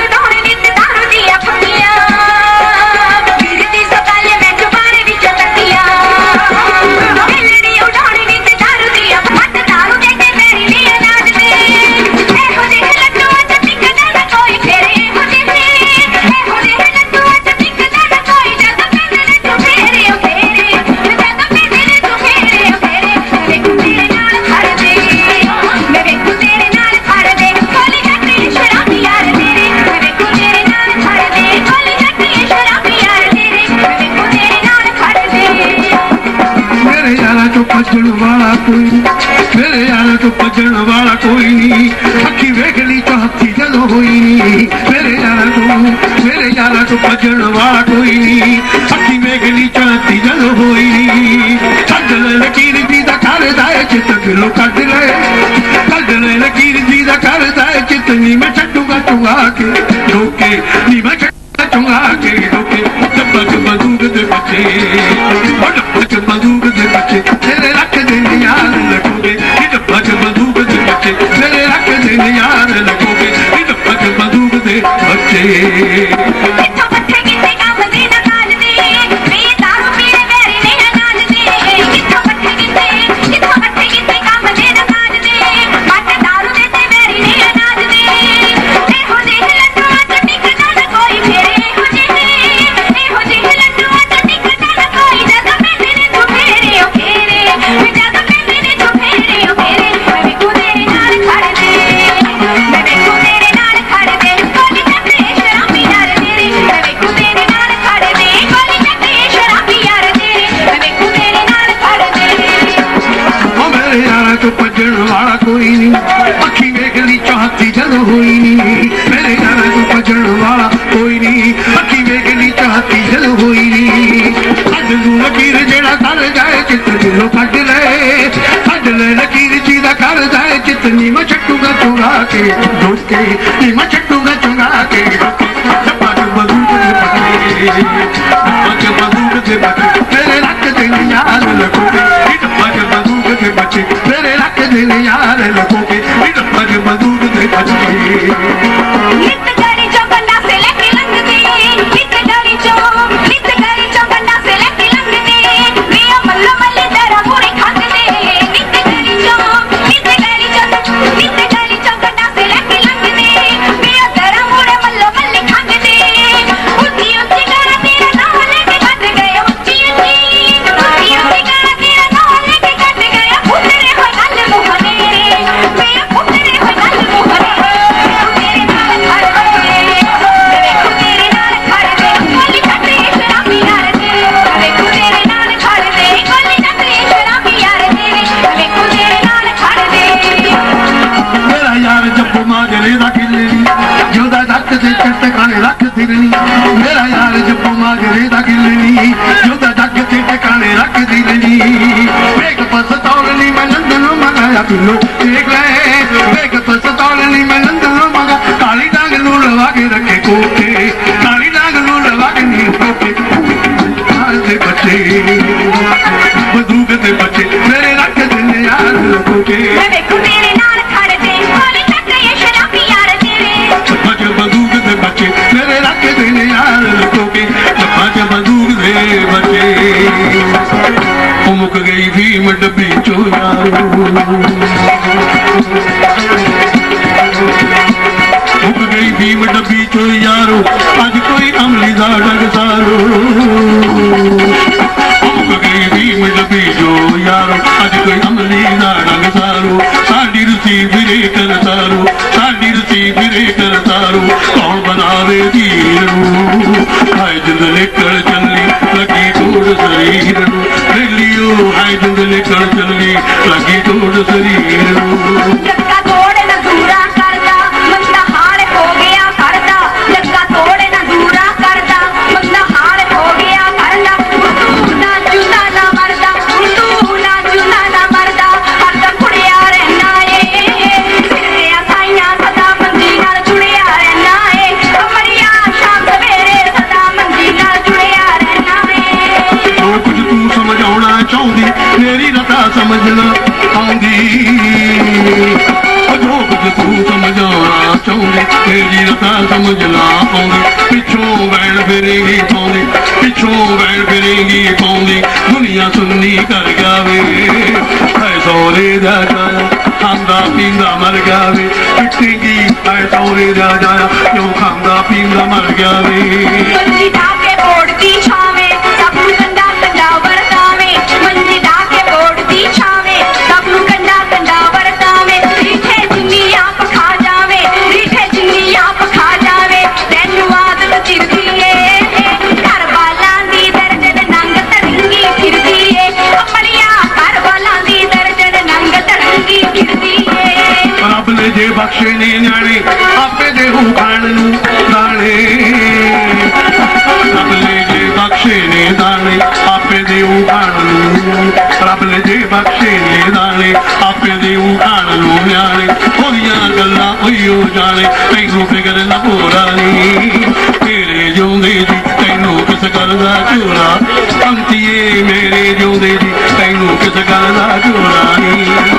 मेरी दी सताले मैं जुबाने विच तकिया वाला कोई नहीं अखी मेघली चाहती जल होई नहीं कद ले लकीर जी दा कर दाए चित दिलों कद ले कद ले लकीर जी दा कर दाए चित नी मैं छड्डूंगा चुंगा के धोखे नी मैं छड्डूंगा चुंगा के धोखे डब्बा च बंदूक दे बच्चे डब्बा च बंदूक दे बच्चे तेरे रख दे यार लगोगे डब्बा च बंदूक दे बच्चे तेरे रख दे यार लगोगे डब्बा च बंदूक दे बच्चे भजन वाला कोई नहीं अखी वेखली चाहती जल हुई नहीं मेरे यार को भजन वाला कोई नहीं अखी वेखली चाहती जल हुई नहीं कद लू लकीर जेड़ा कर जाए चित दिलों कद ले कद ले लकीर जी दा कर जाए चित नी मैं छड्डूंगा चुंगा के धोखे नी मैं छड्डूंगा चुंगा के डब्बा च बंदूक दे बच्चे डब्बा च बंदूक दे बच्चे तेरे रख दे यार लगोगे डब्बा च बंदूक दे बच्चे तेरे रख दे यार लगोगे डब्बा च बंदूक दे बच्चे मेरा यार जप्पू माजरे दा गिलनी जोदा जग ते ठिकाने रख दी नहीं वेग पस तौलनी मैं नंदन मंगाया किलो देख ले वेग पस तौलनी मैं नंदन मंगा काली डांग नू लवा के रखे कोटे काली डांग नू लवा के नी कोटे दे बच्चे बंदूक दे बच्चे मेरे रख दे यार लगोगे मैं देखूं तेरे नाल खड़ दे कोली तक ये शराबी यार तेरे बच्चे बंदूक दे बच्चे मेरे रख दे यार लगोगे डब्बा च बंदूक दे बच्चे मुक गई भीम डब्बी चो यारो मुक गई भीम डब्बी चो यारो अज कोई अमली दा डग सारो मुक गई भीम डब्बी चो यारो अज कोई अमली दा डग सारो साडी रुसी फिरे कर सारो साडी रुसी फिरे कर सारो कौन बनावे धीर हाय जिंद लेकर चली लगी तोड़ शरीर रेलियो हाय जिंद लेकर चली लगी तोड़ शरीर जक्का तोड़े ना दूरा करदा मंदा हार हो गया करदा जक्का तोड़े ना दूरा करदा मंदा हार हो गया करदा तू ना जुदा ना मरदा तू ना जुदा ना मरदा हर तक कुड़िया रहना ए सिरे साइया सदा मंदी नाल जुड़िया रहना ए अमरिया शाम सवेरे सदा मंदी नाल जुड़िया रहना ए जो कुछ तू समझाउना चाहुंदी मेरी रता समझना आउंदी जो कुछ तू समझाना चाहुंदी मेरी रता समझना आउंदी पिछों बैण फिरेगी पाउंदी पिछों बैण फिरेगी पाउंदी दुनिया सुन्नी कर गावे है सौरे दा जाया खांदा पींदा मर गावे पिटेगी है सौरे दा जाया क्यों खांदा पींदा मर गावे मंजी ढाके ओढ़ती छावे सबू कंडा कंडा वरतावे मंजी ढाके ओढ़ती छावे सबू कंडा कंडा वरतावे रीठे दुनिया पखा जावे रीठे दुनिया पखा जावे तैनू आदत चिरदी ए घर वालां दी दर्जन नंग तरंगी फिरदी ए अपनिया घर वालां दी दर्जन नंग तरंगी फिरदी ए रब ने जे बख्शे ने न्याणे आपे देहू खाण नू दाणे रब किस गल दा झूरा पंतिए मेरे जोंदे दी तैनू किस गल दा झूरा नी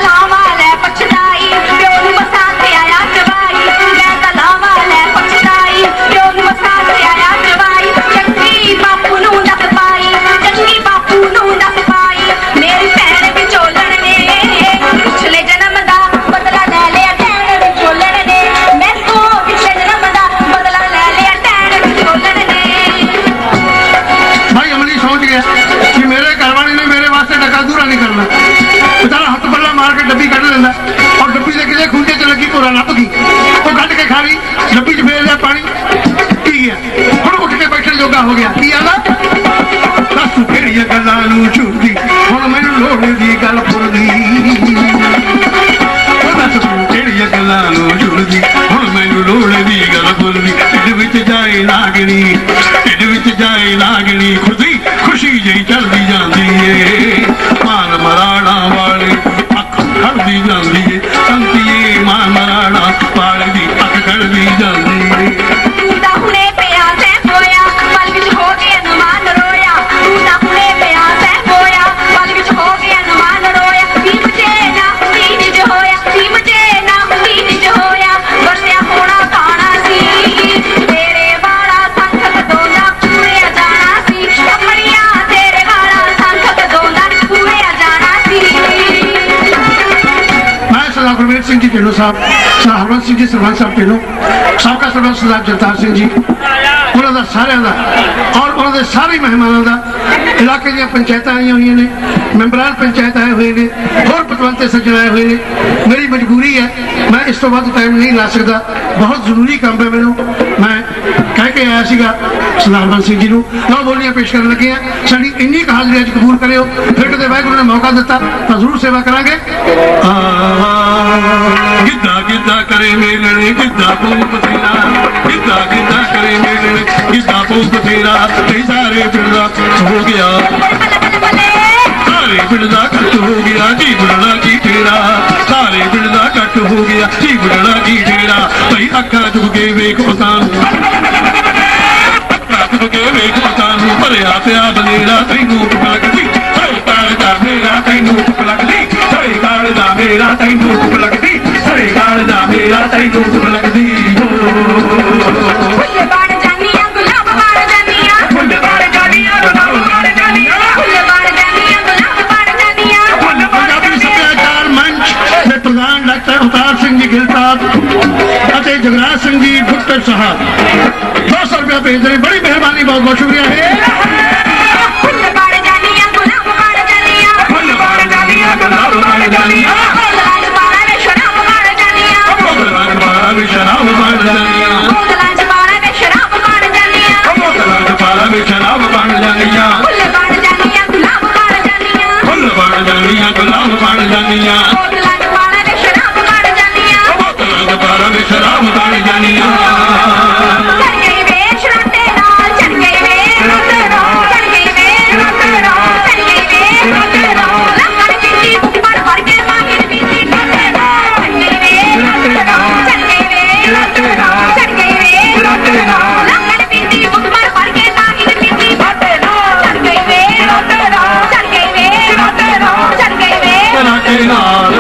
हो गया की आला दस केड़ियां गल्लां नूं झूठी हुण मैनूं लोड़ दी गल भुलदी दस केड़ियां गल्लां नूं झूठी हुण मैनूं लोड़ दी गल भुलदी ढिड विच जाए नागणी ढिड विच जाए नागणी खुशी खुशी जही चलदी जांदी ए मान मराणा वाले अख खड़दी जांदी ए संतीए मान मराणा वाले दी अख खड़दी जांदी ए सिंह जी ढिल्लों साहब सर हरवंत सिंह जी सरपंच साहब ढिल्लों साबका सरपंच सरदार जगतार सिंह जी उन्होंने सारे और उन्होंने सारे मेहमानों का इलाके दी पंचायत आई हुई ने मैंबरान पंचायत आए हुए हैं होर पतवंते सज्जन आए हुए हैं मेरी मजबूरी है मैं इस तो बाद टाइम नहीं ला सकता बहुत जरूरी काम है मैनू मैं कह के आया सीगा सरदार हरवंत सिंह जी नूं नौ बोलियां पेश करन लगे हैं साडी इन्नी क हाज़री अज कबूल करियो फिर कदे वाहिगुरू ने मौका दिता तो जरूर सेवा करांगे गिद्दा गिद्दा करे मेलने गिद्दा पौं बथेरा गिद्दा गिद्दा करे मेलने गिद्दा पौं बथेरा कई सारे पिंडा हो गया सारे पिंडा कट हो गया जी बुढ़ा की तेरा सारे पिंडा कट हो गया जी बुढ़ा की तेरा भाई अखा चुके वेख उतान अखा चुके वेख उतान भरिया पिया बनेरा तैनू भुख लगदी हरे काल दा मेरा तैनू भुख लगदी हरे काल दा मेरा तैनू भुख लगदी हरे काल दा मेरा तैनू भुख लगदी फुੱਲ ਬਣ ਜਾਨੀਆਂ ਗੁਲਾਬ ਬਣ ਜਾਨੀਆਂ फुल बाड़ जानिया गुलाब बाड़ जानिया फुੱਲ ਬਣ ਜਾਨੀਆਂ ਗੁਲਾਬ ਬਣ ਜਾਨੀਆਂ फुल बाड़ पंजाबी सभ्याचार मंच के प्रधान डॉक्टर अवतार सिंह जी गिल साहब और जगराज सिंह जी भुट्टर साहब दो सौ रुपया भेज रहे बड़ी मेहरबानी बहुत बहुत शुक्रिया है फुੱਲ ਬਣ ਜਾਨੀਆਂ ਗੁਲਾਬ ਬਣ ਜਾਨੀਆਂ फुल बाड़ जानिया गुलाब बाड़ जानिया ਬੋਤਲਾਂ ਚ ਪਾਣਾ ਵੇ ਸ਼ਰਾਬ ਬਣ ਜਾਨੀਆਂ बोतलां च पाला वे शराब बन जानिया ਬੋਤਲਾਂ ਚ ਪਾਣਾ ਵੇ ਸ਼ਰਾਬ ਬਣ ਜਾਨੀਆਂ बोतलां च पाला वे शराब बन जानिया ਫੁੱਲ ਬਣ ਜਾਨੀਆਂ ਗੁਲਾਬ ਬਣ ਜਾਨੀਆਂ फुल बाड़ जानिया गुलाब बन जानिया ਬੋਤਲਾਂ ਚ ਪਾਣਾ ਵੇ ਸ਼ਰਾਬ ਬਣ ਜਾਨੀਆਂ बोतलां च पाला वे शराब बन जानिया ਚੜ ਗਈ ਵੇ ਸ਼ਰਾਤੇ ਨਾਲ ਚੜ ਗਈ ਵੇ ਰਾਤੇ ਨਾਲ ਚੜ ਗਈ ਵੇ ਰਾਤੇ ਨਾਲ ਚੜ ਗਈ ਵੇ ਰਾਤੇ ਨਾਲ ਲੰਗੜ ਜਿੰਦੀ ਉੱਪਰ ਭਰ ਕੇ ਮਾਹਿਰ ਬੀਤੀ ਰਾਤੇ ਨਾਲ ਚੜ ਗਈ ਵੇ ਰਾਤੇ ਨਾਲ ਚੜ ਗਈ ਵੇ ਰਾਤੇ ਨਾਲ ਚੜ ਗਈ ਵੇ ਰਾਤੇ ਨਾਲ ਲੰਗੜ ਬੀਤੀ ਉੱਪਰ ਭਰ ਕੇ ਮਾਹਿਰ ਬੀਤੀ ਰਾਤੇ ਨਾਲ ਚੜ ਗਈ ਵੇ ਰਾਤੇ ਨਾਲ ਚੜ ਗਈ ਵੇ ਰਾਤੇ ਨਾਲ ਚੜ ਗਈ ਵੇ राते नाल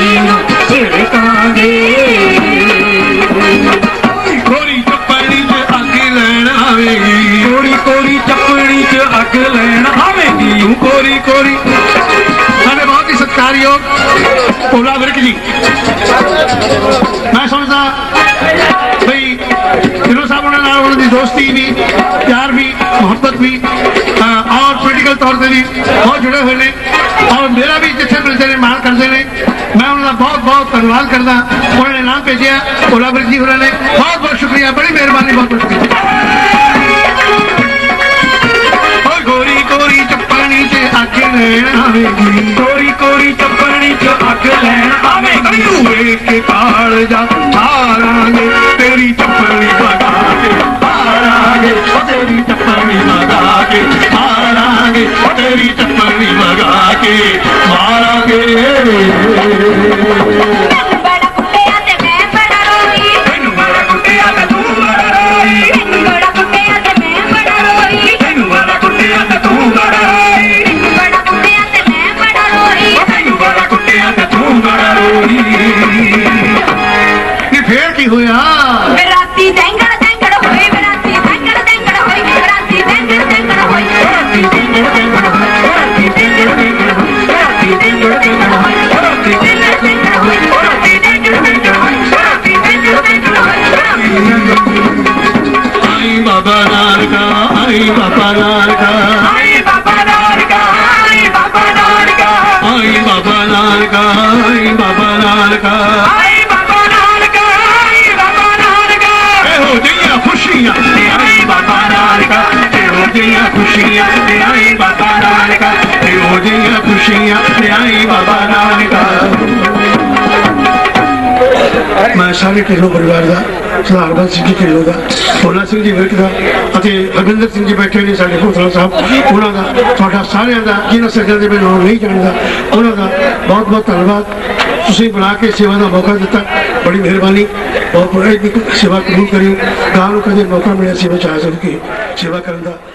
ਨੂੰ ਝਿੜਕਾਂਗੇ ਕੋਰੀ ਚੱਪਣੀ 'ਚ ਅੱਗ ਲੈਣ ਆਵੇਗੀ ਕੋਰੀ ਕੋਰੀ ਚੱਪਣੀ 'ਚ ਅੱਗ ਲੈਣ ਆਵੇਗੀ ਤੂੰ ਕੋਰੀ ਕੋਰੀ ਸਾਡੇ ਬਹੁਤ ਹੀ ਸਤਿਕਾਰਯੋਗ ਭੋਲਾ ਵਿਰਕ ਜੀ ਮੈਂ ਸਮਝਦਾ ਬਈ ਢਿੱਲੋਂ ਸਾਹਿਬ ਉਹਨਾਂ ਨਾਲ ਉਹਨਾਂ ਦੀ ਦੋਸਤੀ ਵੀ ਪਿਆਰ ਵੀ ਮੁਹੱਬਤ ਵੀ ਔਰ ਪੋਲੀਟੀਕਲ ਤੌਰ ਤੇ ਵੀ ਬਹੁਤ ਜੁੜੇ ਹੋਏ ਨੇ ਔਰ ਮੇਰਾ ਵੀ ਜਿੱਥੇ ਮਿਲਦੇ ਨੇ ਮਾਣ ਕਰਦੇ ਨੇ ਮੈਂ ਉਹਨਾਂ ਦਾ ਬਹੁਤ ਬਹੁਤ ਧੰਨਵਾਦ ਕਰਦਾ ਉਹਨਾਂ ਨੇ ਨਾਮ ਭੇਜਿਆ ਭੋਲਾ ਵਿਰਕ ਜੀ ਹੋਰਾਂ ਨੇ ਬਹੁਤ ਬਹੁਤ ਸ਼ੁਕਰੀਆ ਬੜੀ ਮਿਹਰਬਾਨੀ ਬਹੁਤ ਬਹੁਤ ਸ਼ੁਕਰੀਆ ਕੋਰੀ ਕੋਰੀ ਚੱਪਣੀ 'ਚ ਅੱਗ ਲੈਣ ਆਵੇਗੀ ਕੋਰੀ ਕੋਰੀ ਚੱਪਣੀ 'ਚ ਅੱਗ ਲੈਣ ਆਵੇਗੀ ਵੇਖ ਕੇ ਕਾਲ ਜਾ ਮਾਰਾਂਗੇ ਤੇਰੀ ਚੱਪਣੀ ਵਗਾ ਕੇ ਮਾਰਾਂਗੇ ਤੇਰੀ ਚੱਪਣੀ ਵਗਾ ਕੇ ਮਾਰਾਂਗੇ ਤੇਰੀ ਚੱਪਣੀ ਵਗਾ ਕੇ ਮਾਰਾਂਗੇ ਬੜਾ ਕੁੱਟਿਆ ਤੇ ਮੈਂ ਬੜਾ ਰੋਈ ਤੈਨੂੰ ਬੜਾ ਕੁੱਟਿਆ ਤੇ ਤੂੰ ਬੜਾ ਰੋਈ ਤੈਨੂੰ ਬੜਾ ਕੁੱਟਿਆ ਤੇ ਮੈਂ ਬੜਾ ਰੋਈ ਤੈਨੂੰ ਬੜਾ ਕੁੱਟਿਆ ਤੇ ਤੂੰ ਬੜਾ ਰੋਈ ਤੈਨੂੰ ਬੜਾ ਕੁੱਟਿਆ ਤੇ ਮੈਂ ਬੜਾ ਰੋਈ ਤੈਨੂੰ ਬੜਾ ਕੁੱਟਿਆ ਤੇ ਤੂੰ ਬੜਾ ਰੋਈ ਇਹ ਫੇਰ ਕੀ ਹੋਇਆ ਰਾਤੀ ਦੈਂਗੜ ਦੈਂਗੜ ਹੋਈ ਰਾਤੀ ਦੈਂਗੜ ਦੈਂਗੜ ਹੋਈ ਰਾਤੀ ਦੈਂਗੜ ਦੈਂਗੜ ਹੋਈ ਰਾਤੀ ਦੈਂਗੜ ਦੈਂਗੜ ਹੋਈ ਰਾਤੀ ਦੈਂਗੜ ਦੈਂਗੜ ਹੋਈ ਰਾਤੀ ਦੈਂਗੜ ਦੈਂਗੜ ਹੋਈ ਰਾਤੀ ਦੈਂਗੜ ਦੈਂਗੜ ਹੋਈ ਰਾਤੀ ਦੈਂਗੜ ਦੈਂਗੜ ਹੋਈ ਰਾਤੀ ਦੈਂਗੜ ਦੈਂਗੜ ਹੋਈ आई बाबा नानका आई बाबा नानका ਆਈ ਬਾਬਾ ਨਾਨਕਾ ਆਈ ਬਾਬਾ ਨਾਨਕਾ आई बाबा नानका आई बाबा नानका ਆਈ ਬਾਬਾ ਨਾਨਕਾ ਆਈ ਬਾਬਾ ਨਾਨਕਾ ਇਹੋ ਜਿਹੀਆਂ ਖੁਸ਼ੀਆਂ ਤੇ ਆਈ ਬਾਬਾ ਨਾਨਕਾ ਇਹੋ ਜਿਹੀਆਂ ਖੁਸ਼ੀਆਂ ਤੇ ਆਈ ਬਾਬਾ ਨਾਨਕਾ ਇਹੋ ਜਿਹੀਆਂ ਖੁਸ਼ੀਆਂ ਤੇ ਆਈ ਬਾਬਾ ਨਾਨਕਾ ਮੈਂ ਸਾਰੇ ਢਿੱਲੋਂ ਪਰਿਵਾਰ ਦਾ ਸਰਦਾਰ ਬੰਦ ਸਿੰਘ ਜੀ ਢਿੱਲੋਂ ਦਾ ਭੋਲਾ ਸਿੰਘ ਜੀ ਵਿਰਕ ਦਾ ਅਤੇ ਹਰਵਿੰਦਰ ਸਿੰਘ ਜੀ ਬੈਠੇ ਨੇ ਸਾਡੇ ਕੋਤਲਾ ਸਾਹਿਬ ਉਹਨਾਂ ਦਾ ਤੁਹਾਡਾ ਸਾਰਿਆਂ ਦਾ ਜਿਹਨਾਂ ਸਰਕਾਰ ਦੇ ਮੈਂ ਨਾਮ ਨਹੀਂ ਜਾਣਦਾ ਉਹਨਾਂ ਦਾ ਬਹੁਤ ਬਹੁਤ ਧੰਨਵਾਦ ਤੁਸੀਂ ਬਣਾ ਕੇ ਸੇਵਾ ਦਾ ਮੌਕਾ ਦਿੱਤਾ ਬੜੀ ਮਿਹਰਬਾਨੀ ਬਹੁਤ ਬੜੀ ਸੇਵਾ ਕਬੂਲ ਕਰਿਓ ਗਾਂ ਨੂੰ ਕਦੇ ਮੌਕਾ ਮਿਲਿਆ ਸੇਵਾ ਚ ਹਾਜ਼ਰ ਕੇ ਸੇਵਾ ਕਰਨ ਦਾ